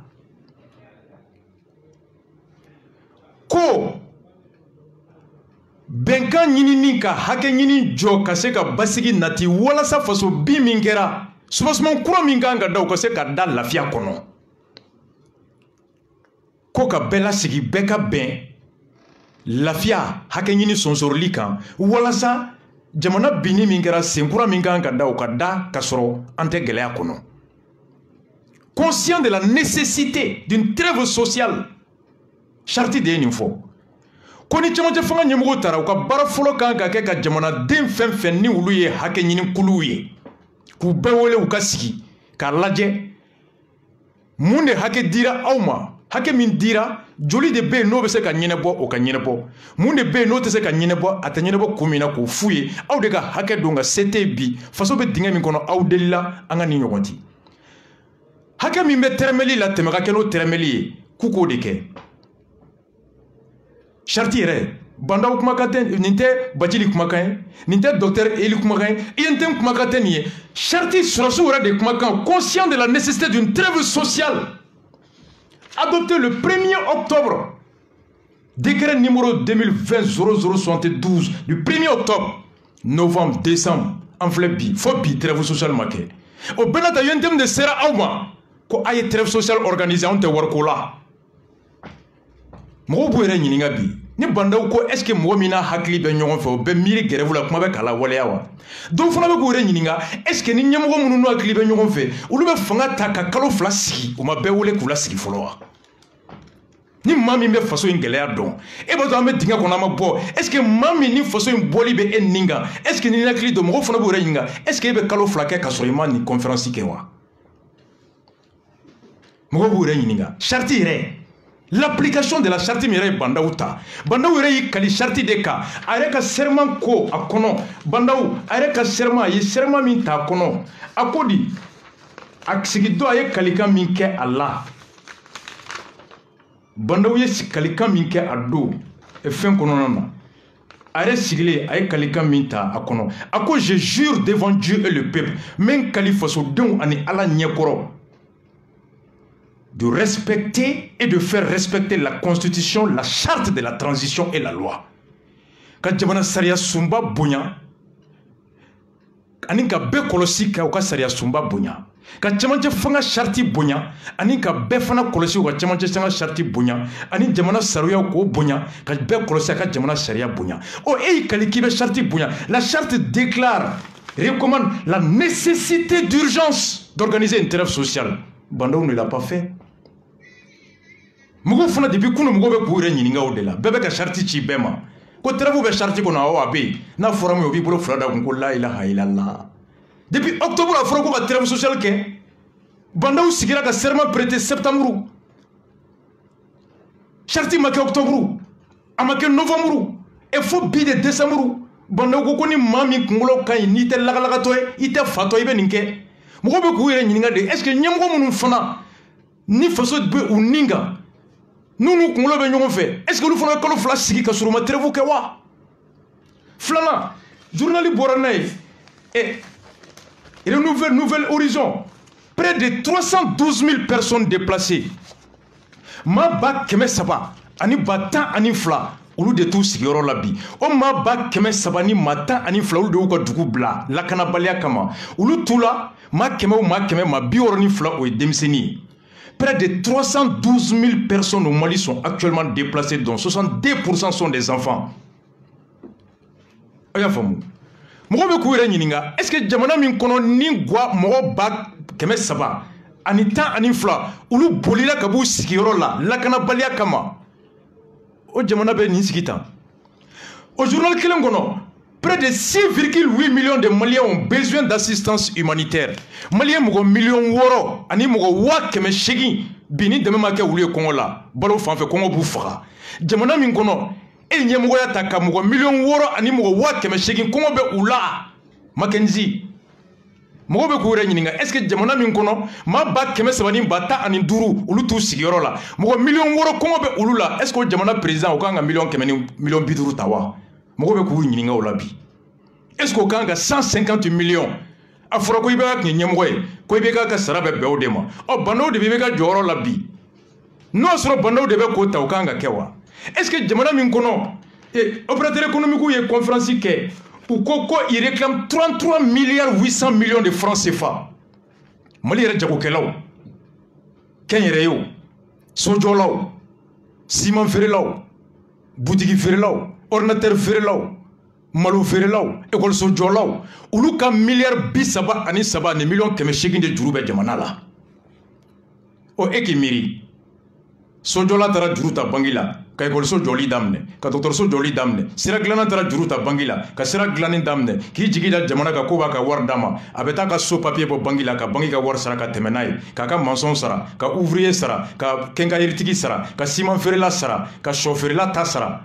Ko bɛnkan ɲinini ka hakɛ ɲini jɔ ka se ka basigi nati walasa faso bin min kɛra soubassement kura min kan ka da o ka se ka da lafiya kɔnɔ ko ka bɛɛ lasigi bɛɛ ka bɛn lafiya hakɛ ɲini sonsoroli kan walasa jamana binni min kɛra senkura min kan ka da o ka da ka sɔrɔ an tɛ gɛlɛya kɔnɔ conscient de la nécessité d'une trêve sociale charte de ye nin fɔ ko ni camancɛ fanga ɲɛmɔgɔw taara u ka baara fɔlɔ kan ka kɛ ka jamanaden fɛn fɛn ni olu ye hakɛ ɲini kuluw ye k'u bɛɛ wele u ka sigi k'a lajɛ mun de hakɛ dira aw ma hakɛ min dira joli de bɛ yen n'o bɛ se ka ɲɛnabɔ o ka ɲɛnabɔ mun de bɛ yen n'o tɛ se ka ɲɛnabɔ a tɛ ɲɛnabɔ kun min na k'o f'u ye aw de ka hakɛ don ka se tɛ bi faso bɛ dingɛ min kɔnɔ aw delila an ka nin ɲɔgɔn ti hakɛ min bɛ tɛrɛmɛli la tɛmɛ ka kɛ n'o tɛrɛmɛli ye k'u k'o de kɛ charte yɛrɛ bandaw kumakan tɛ nin tɛ Bathily kumakan ye nin tɛ docteur Eli kumakan ye U N T M kumakan tɛ nin ye charte sɔrɔsiw yɛrɛ de kumakan conscient de la nécessité d'une trêve sociale adopté le premier octobre décret numéro deux mille vingt zéro zéro soixante-douze du premier octobre novembre décembre en filɛ bi fo bi trêve sociale ma kɛ o bɛɛ n'a ta U N T M de sera aw ma ko a ye trêve sociale organisé anw tɛ wariko la mɔgɔw b'u yɛrɛ ɲininka bi ni bandaw ko est ce que mɔgɔ min n'a hakili bɛ ɲɔgɔn fɛ o bɛ miiri grève la kuma bɛ k'a la waleya wa dɔw fana bɛ k'u yɛrɛ ɲininka est ce que ni ɲɛmɔgɔ minnu n'u hakili bɛ ɲɔgɔn fɛ olu bɛ fanga ta ka kalo fila sigi u ma bɛɛ wele k'u la sigi fɔlɔ wa ni maa min bɛ faso in gɛlɛya dɔn e b'a to an bɛ dingɛ kɔnɔ an ma bɔ est ce que maa min ni faso in bɔli bɛ e nin kan est ce que ni hakili don mɔgɔw fana b'u yɛrɛ ɲininka est ce que e bɛ kalo fila kɛ ka sɔrɔ i ma nin conférence kɛ wa mɔgɔw b'u yɛrɛ ɲininka charte yɛrɛ l'application de la charte min yɛrɛ ye bandaw ta bandaw yɛrɛ y'i kali charte de kan a yɛrɛ ka serment ko a kɔnɔ bandaw a yɛrɛ ka serment a ye serment min ta a kɔnɔ a ko di a sigidon a ye kalikan min kɛ a la bandaw ye kalikan min kɛ a don fɛn kɔnɔna na a yɛrɛ sigilen a ye kalikan min ta a kɔnɔ a ko je jure devant Dieu et le peuple min kali fasodenw ani Ala ɲɛkɔrɔ de respecter et de faire respecter la constitution, la charte de la transition et la loi. Ka jamana sariya sunba bonya ani ka bɛɛ kɔlɔsi ka u ka sariya sunba bonya ka camancɛ fanga charte bonya ani ka bɛɛ fana kɔlɔsi u ka camancɛ fanga charte bonya ani jamana sariyaw k'o bonya ka bɛɛ kɔlɔsi a ka jamana sariya bonya o e y'i kali k'i bɛ charte bonya la charte déclare recommande la nécessité d'urgence d'organiser une trêve sociale bandaw ne l'a pas fait mɔgɔw fana depuis kunu mɔgɔw bɛ k'u yɛrɛ ɲininka o de la bɛɛ bɛ ka charte ci bɛɛ ma ko trêve bɛ charge kɔnɔ awɔ a bɛ yen n'a fɔra min o b'i bolo fila da kun ko la ilaha illallah depuis octobre a fɔra ko ka trêve sociale kɛ bandaw sigira ka serment prêter septembre charti ma kɛ octobre a ma kɛ novembre et fo bi de décembre bandaw ko ko ni maa min kunkolo ka ɲi n'i tɛ lagalagatɔ ye i tɛ fatɔ i bɛ nin kɛ mɔgɔw bɛ k'u yɛrɛ ɲininka de est ce que ɲɛmɔgɔ minnu fana ni faso bɛ u nin kan n'u n'u kunkolo bɛ ɲɔgɔn fɛ est ce que olu fana bɛ kalo fila sigi ka sɔrɔ u ma trêve kɛ wa filanan journal bɔra n'a ye et Nouvelle, Nouvelle Horizon, près de trois cent douze mille personnes déplacées. Ma ba keme saba, ani batan ani fla, olu de tout sigiyɔrɔ la bi. O ma ba keme saba ni matan ani fla, olu de y'u ka dugu bila, lakanabaliya kama. Olu tout la, ma keme ou ma keme ma bi wɔɔrɔ ni fla o ye denmisɛnnin ye. Près de trois cent douze mille personnes au Mali sont actuellement déplacées, dont soixante-deux pour cent sont des enfants. Oya famu. Mɔgɔ bɛ k'u yɛrɛ ɲininka est ce que jamana min kɔnɔ ni gwa mɔgɔ ba kɛmɛ saba ani tan ani fila olu bolila ka b'u sigiyɔrɔ la lakanabaliya kama o jamana bɛ nin sigi tan o journal kelen kɔnɔ près de six virgule huit millions de Maliens ont besoin d'assistance humanitaire. Maliens mɔgɔ miliyɔn wɔɔrɔ ani mɔgɔ waa kɛmɛ seegin bi ni dɛmɛ ma kɛ olu ye kɔngɔ la balo fan fɛ kɔngɔ b'u faga jamana min kɔnɔ e ɲɛmɔgɔya ta ka mɔgɔ miliyɔn wɔɔrɔ ani mɔgɔ waa kɛmɛ seegin kɔngɔ bɛ u la Mackenzie mɔgɔ bɛ k'u yɛrɛ ɲininka est ce que jamana min kɔnɔ maa ba kɛmɛ saba ni ba tan ani duuru olu t'u sigiyɔrɔ la mɔgɔ miliyɔn wɔɔrɔ kɔngɔ bɛ olu la est ce que o jamana président o kan ka miliyɔn kɛmɛ ni miliyɔn bi duuru ta wa mɔgɔ bɛ k'u ɲininka o la bi est ce que o kan ka cent cinquante millions a fɔra ko i bɛ ka kɛ ɲɛmɔgɔ ye ko i bɛ k'a ka sara bɛ bɛn o de ma ɔ bandaw de bɛ ka jɔyɔrɔ la bi n'o y'a sɔrɔ bandaw de bɛ k'o ta o kan ka kɛ wa est ce que jamana min kɔnɔ eh, opérateur économique ye conférence kɛ u ko ko il réclame trente-trois milliards huit cents millions de francs C F A Mali yɛrɛ jagokɛlaw kɛnyɛrɛyew sojɔlaw siman feerelaw butigi feerelaw ordinateur feerelaw malo feerelaw école jɔlaw olu ka miliyari bi saba ani saba ni miliyɔn kɛmɛ seegin de juru bɛ jamana la o e k'i miiri sojɔla taara juru ta bangi la ka ekɔliso jɔli daminɛ ka dɔgɔtɔrɔso jɔli daminɛ sira dilanna taara juru ta bangi la ka sira dilanni daminɛ k'i jigi da jamana kan ko b'a ka wari d'a ma a bɛ taa ka so papiye bɔ bangi la ka bangi ka wari sara ka tɛmɛ n'a ye k'a ka mansɔn sara ka ouvrier sara ka kɛnkayiritigi sara ka siman feerela sara ka sɔ feerela ta sara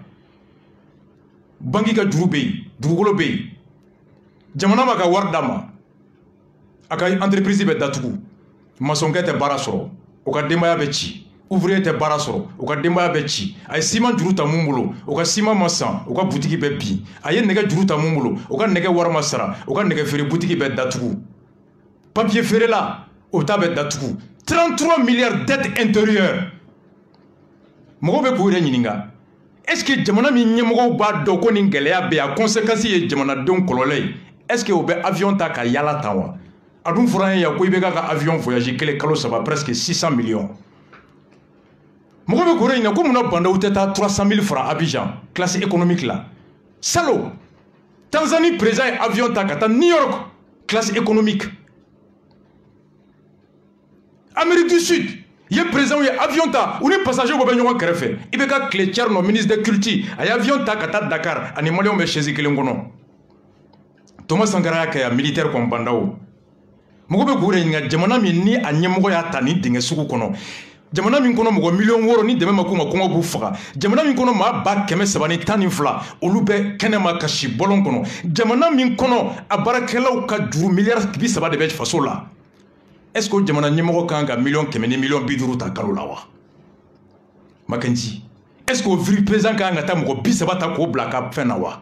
bangi ka juru bɛ yen dugukolo bɛ yen jamana ma ka wari d'a ma a ka entreprise bɛ datugu mansɔnkɛ tɛ baara sɔrɔ o ka denbaya bɛ ci ouvrier tɛ baara sɔrɔ o ka denbaya bɛ ci a ye siman juru ta mun bolo o ka siman ma san o ka butigi bɛ bin a ye nɛgɛ juru ta mun bolo o ka nɛgɛ wari ma sara o ka nɛgɛ feere butigi bɛ datugu papier feerela o ta bɛ datugu trente-trois milliards dette intérieure mɔgɔw bɛ k'u yɛrɛ ɲininka est ce que jamana min ɲɛmɔgɔw b'a dɔn ko nin gɛlɛya bɛ yen a conséquence ye jamanadenw kɔlɔlɔ ye est ce que o bɛ avion ta ka yala tan wa a dun fɔra an ye yan ko i bɛ k'a ka avion voyage kelen kalo saba presque six cents millions mɔgɔ bɛ k'o yɛrɛ ɲininka ko munna bandaw tɛ taa trois cent mille francs Abidjan classe économique la salaud Tanzanie président ye avion ta ka taa New York classe économique Amérique du Sud ye président ye avion ta u ni passager bɛ ɲɔgɔn kɛrɛfɛ i bɛ ka tile Thierno ministre de culture a ye avion ta ka taa Dakar ani maliyɛnw bɛ chaise kelen kɔnɔ Thomas Sankara y'a kɛ yan militaire kɔn bandaw mɔgɔ bɛ k'u yɛrɛ ɲininka jamana min ni a ɲɛmɔgɔ y'a ta ni dingɛ sugu kɔnɔ jamana min kɔnɔ mɔgɔ miliyɔn wɔɔrɔ ni dɛmɛ ma k'u ma kɔngɔ b'u faga jamana min kɔnɔ maa ba kɛmɛ saba ni tan ni fila olu bɛ kɛnɛma kasi bɔlɔn kɔnɔ jamana min kɔnɔ a baarakɛlaw ka juru miliyari bi saba de bɛ faso la est ce que o jamana ɲɛmɔgɔ kan ka miliyɔn kɛmɛ ni miliyɔn bi duuru ta kalo la wa Mackenzie est ce que o vice président kan ka taa mɔgɔ bi saba ta k'o bila a ka fɛn na wa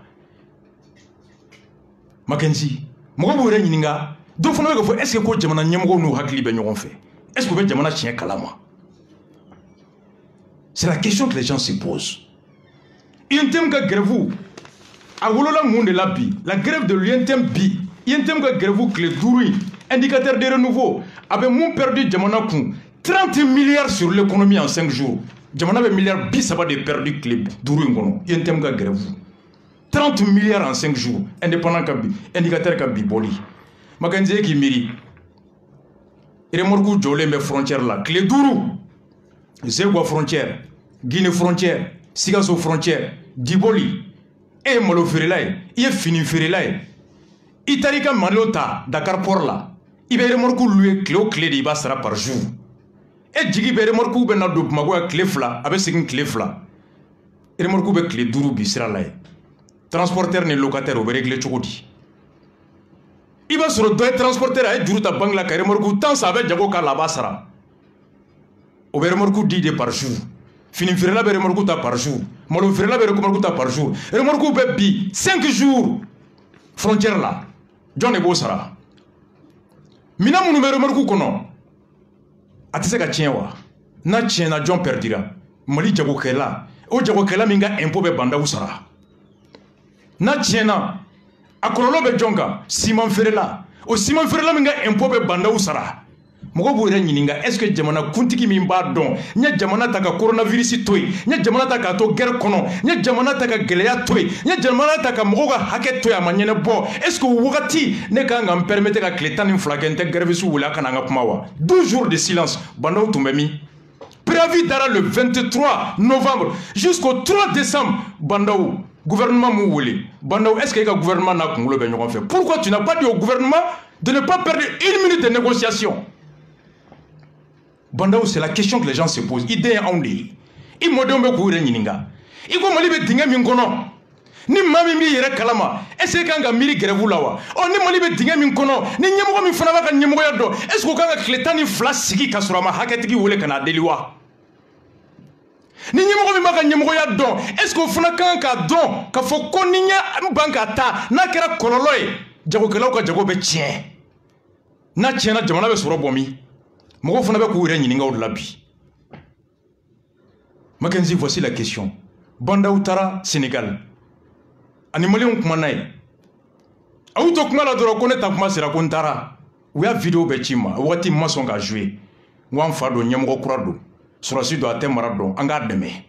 Mackenzie mɔgɔ b'u yɛrɛ ɲininka dɔw fana bɛ ka fɔ est ce que ko jamana ɲɛmɔgɔw n'u hakili bɛ ɲɔgɔn fɛ est ce que u bɛ jamana tiɲɛ kalama. C'est la question que les gens se posent. Yentem ka grève a wolola mun de la bi la grève de l'Yentem bi Yentem ka grève clé duuru indicateur de renouveau avait mun perdu jamana kun trente milliards sur l'économie en cinq jours jamana be milliards bi saba de perdu clé duuru ngono Yentem ka grève trente milliards en cinq jours indépendant ka bi indicateur ka bi boli Mackenzie ki miri remorku jolé me frontière la clé duuru Zegwa frontière, Guinée frontière, Sikasso frontière, Diboli, e malo feerela ye i ye fini feerela ye i taara i ka malo ta Dakar port la i bɛ remorque louer tile o tile de i b'a sara par jour e jigi bɛ remorque bɛ na don Bamako ya tile fila a bɛ segin tile fila remorque bɛ tile duuru bi sira la ye transporteur ni locataire o bɛ régler cogo di i b'a sɔrɔ dɔ ye transporteur a ye juru ta banque la ka remorque tan san a bɛ jago k'a la a b'a sara o bɛ remorque di de par jour fini feerela bɛ remorque ta par jour malo feerela bɛ remorque ta par jour remorque bɛ bi cinq jours frontière la jɔn de b'o sara mina minnu bɛ remorque kɔnɔ a tɛ se ka tiɲɛ wa n'a tiɲɛna jɔn perdira Mali jagokɛla o jagokɛla min ka impôt bɛ bandaw sara n'a tiɲɛna a kɔlɔlɔ bɛ jɔn kan siman feerela o siman feerela min ka impôt bɛ bandaw sara mɔgɔ b'o yɛrɛ ɲininka est ce que jamana kuntigi min b'a dɔn n ye jamana ta ka coronavirus to yen n ye jamana ta k'a to guerre kɔnɔ n ye jamana ta ka gɛlɛya to yen n ye jamana ta ka mɔgɔw ka hakɛ to yen a ma ɲɛnabɔ est ce que o wagati ne kan ka n permettre ka tile tan ni fila kɛ n tɛ grèviste wele a kana an ka kuma wa douze jours de silence bandaw tun bɛ min préavis dara le vingt-trois novembre jusqu'au trois décembre bandaw gouvernement m'u wele bandaw est ce que e ka gouvernement n'a kunkolo bɛ ɲɔgɔn fɛ pourquoi tu n'as pas dit au gouvernement de ne pas perdre une minute de négociation bandaw c'est la question que les gens se posent idée ye anw de ye i mɔdenw bɛ k'u yɛrɛ ɲininka i ko Mali bɛ dingɛ min kɔnɔ ni maa min b'i yɛrɛ kalama est ce que kan ka miiri grève la wa ɔ ni Mali bɛ dingɛ min kɔnɔ ni ɲɛmɔgɔ min fana b'a ka ɲɛmɔgɔya dɔn est ce que o kan ka tile tan ni fila sigi ka sɔrɔ a ma hakɛtigi wele ka n'a deli wa ni ɲɛmɔgɔ min b'a ka ɲɛmɔgɔya dɔn est ce que o fana kan k'a dɔn k'a fɔ ko ni ɲɛ ban ka taa n'a kɛra kɔlɔlɔ ye jagokɛlaw ka jago bɛ tiɲɛ n'a tiɲɛna jamana bɛ sɔrɔ bɔ min mɔgɔw fana bɛ k'u yɛrɛ ɲininka o de la bi Mackenzie voici la question bandaw taara Sénégal ani maliyɛnw kumana ye a y'u to kuma la dɔrɔn ko ne ta kuma sera ko n taara u y'a vidéo bɛɛ ci ma wagati ma sɔn ka jouer n ko an fa don ɲɛmɔgɔ kura don sɔrɔsi don a tɛ mara dɔn an k'a dɛmɛ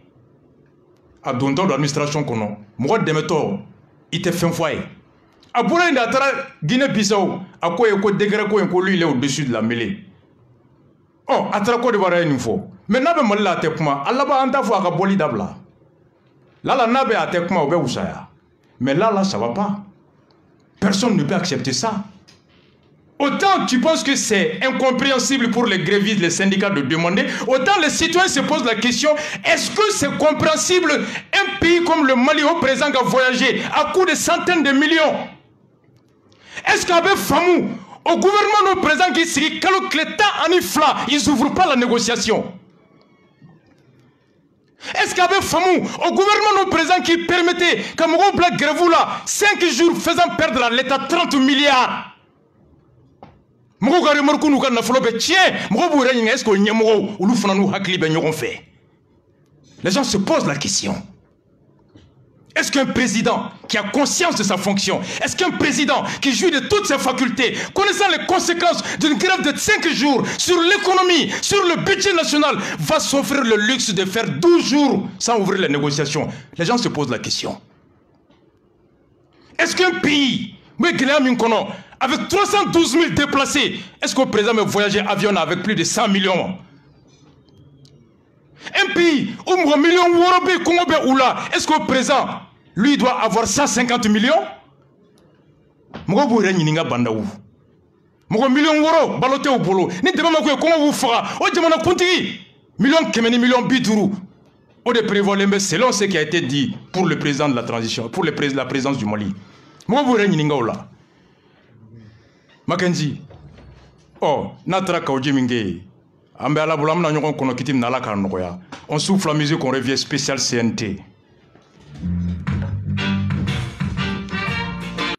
a dontɔ don administration kɔnɔ mɔgɔ dɛmɛtɔ i tɛ fɛn fɔ a ye a bɔra yen de a taara Guinée Bissau a ko ye ko décret ko in ko lui il est au-dessus de la mêlée ɔ a taara Côte d'Ivoire ye nin fɔ mais n'a bɛ Mali la a tɛ kuma a laban an t'a fɔ a ka bɔli dabila là n'a bɛ a tɛ kuma o bɛ wusaya mais là là ça va pas personne ne peut accepter ça. Autant tu penses que c'est incompréhensible pour les grévistes, les syndicats de demander, autant les citoyens se posent la question, est-ce que c'est compréhensible un pays comme le Mali au présent qui a voyagé à coût de centaines de millions? Est-ce qu'avec Famou, au gouvernement au présent qui s'est quand l'État en ifla, ils n'ouvrent pas la négociation? Est-ce qu'avec Famou, au gouvernement au présent qui permettait qu'à Mogo Black Grevou-là, cinq jours faisant perdre à l'État trente milliards? Les gens se posent la question. Est-ce qu'un président qui a conscience de sa fonction, est-ce qu'un président qui jouit de toutes ses facultés, connaissant les conséquences d'une grève de cinq jours sur l'économie, sur le budget national, va s'offrir le luxe de faire douze jours sans ouvrir les négociations? Les gens se posent la question. Est-ce qu'un pays, avec trois cent douze mille déplacés, est-ce qu'au président va voyager avion avec plus de cent millions? Un pays où un million Worobe, Kongobe Oula, est-ce qu'au président, lui, doit avoir cent cinquante millions? Mogo Boure Nininga Bandaou. Mogo million Woro, Balote au Bolo, ni demande que comment vous fera, au Djamana Kunti, million Kemeni, million Biduru. Au de prévoler, selon ce qui a été dit pour le président de la transition, pour le prés la présidence du Mali. Mogo Boure Nininga Oula. Mackenzie, oh, Natra Kaojiminge, Ambe Alabulam n'a pas kono kitim n'ala kanoya. On souffle la musique, on revient spécial C N T.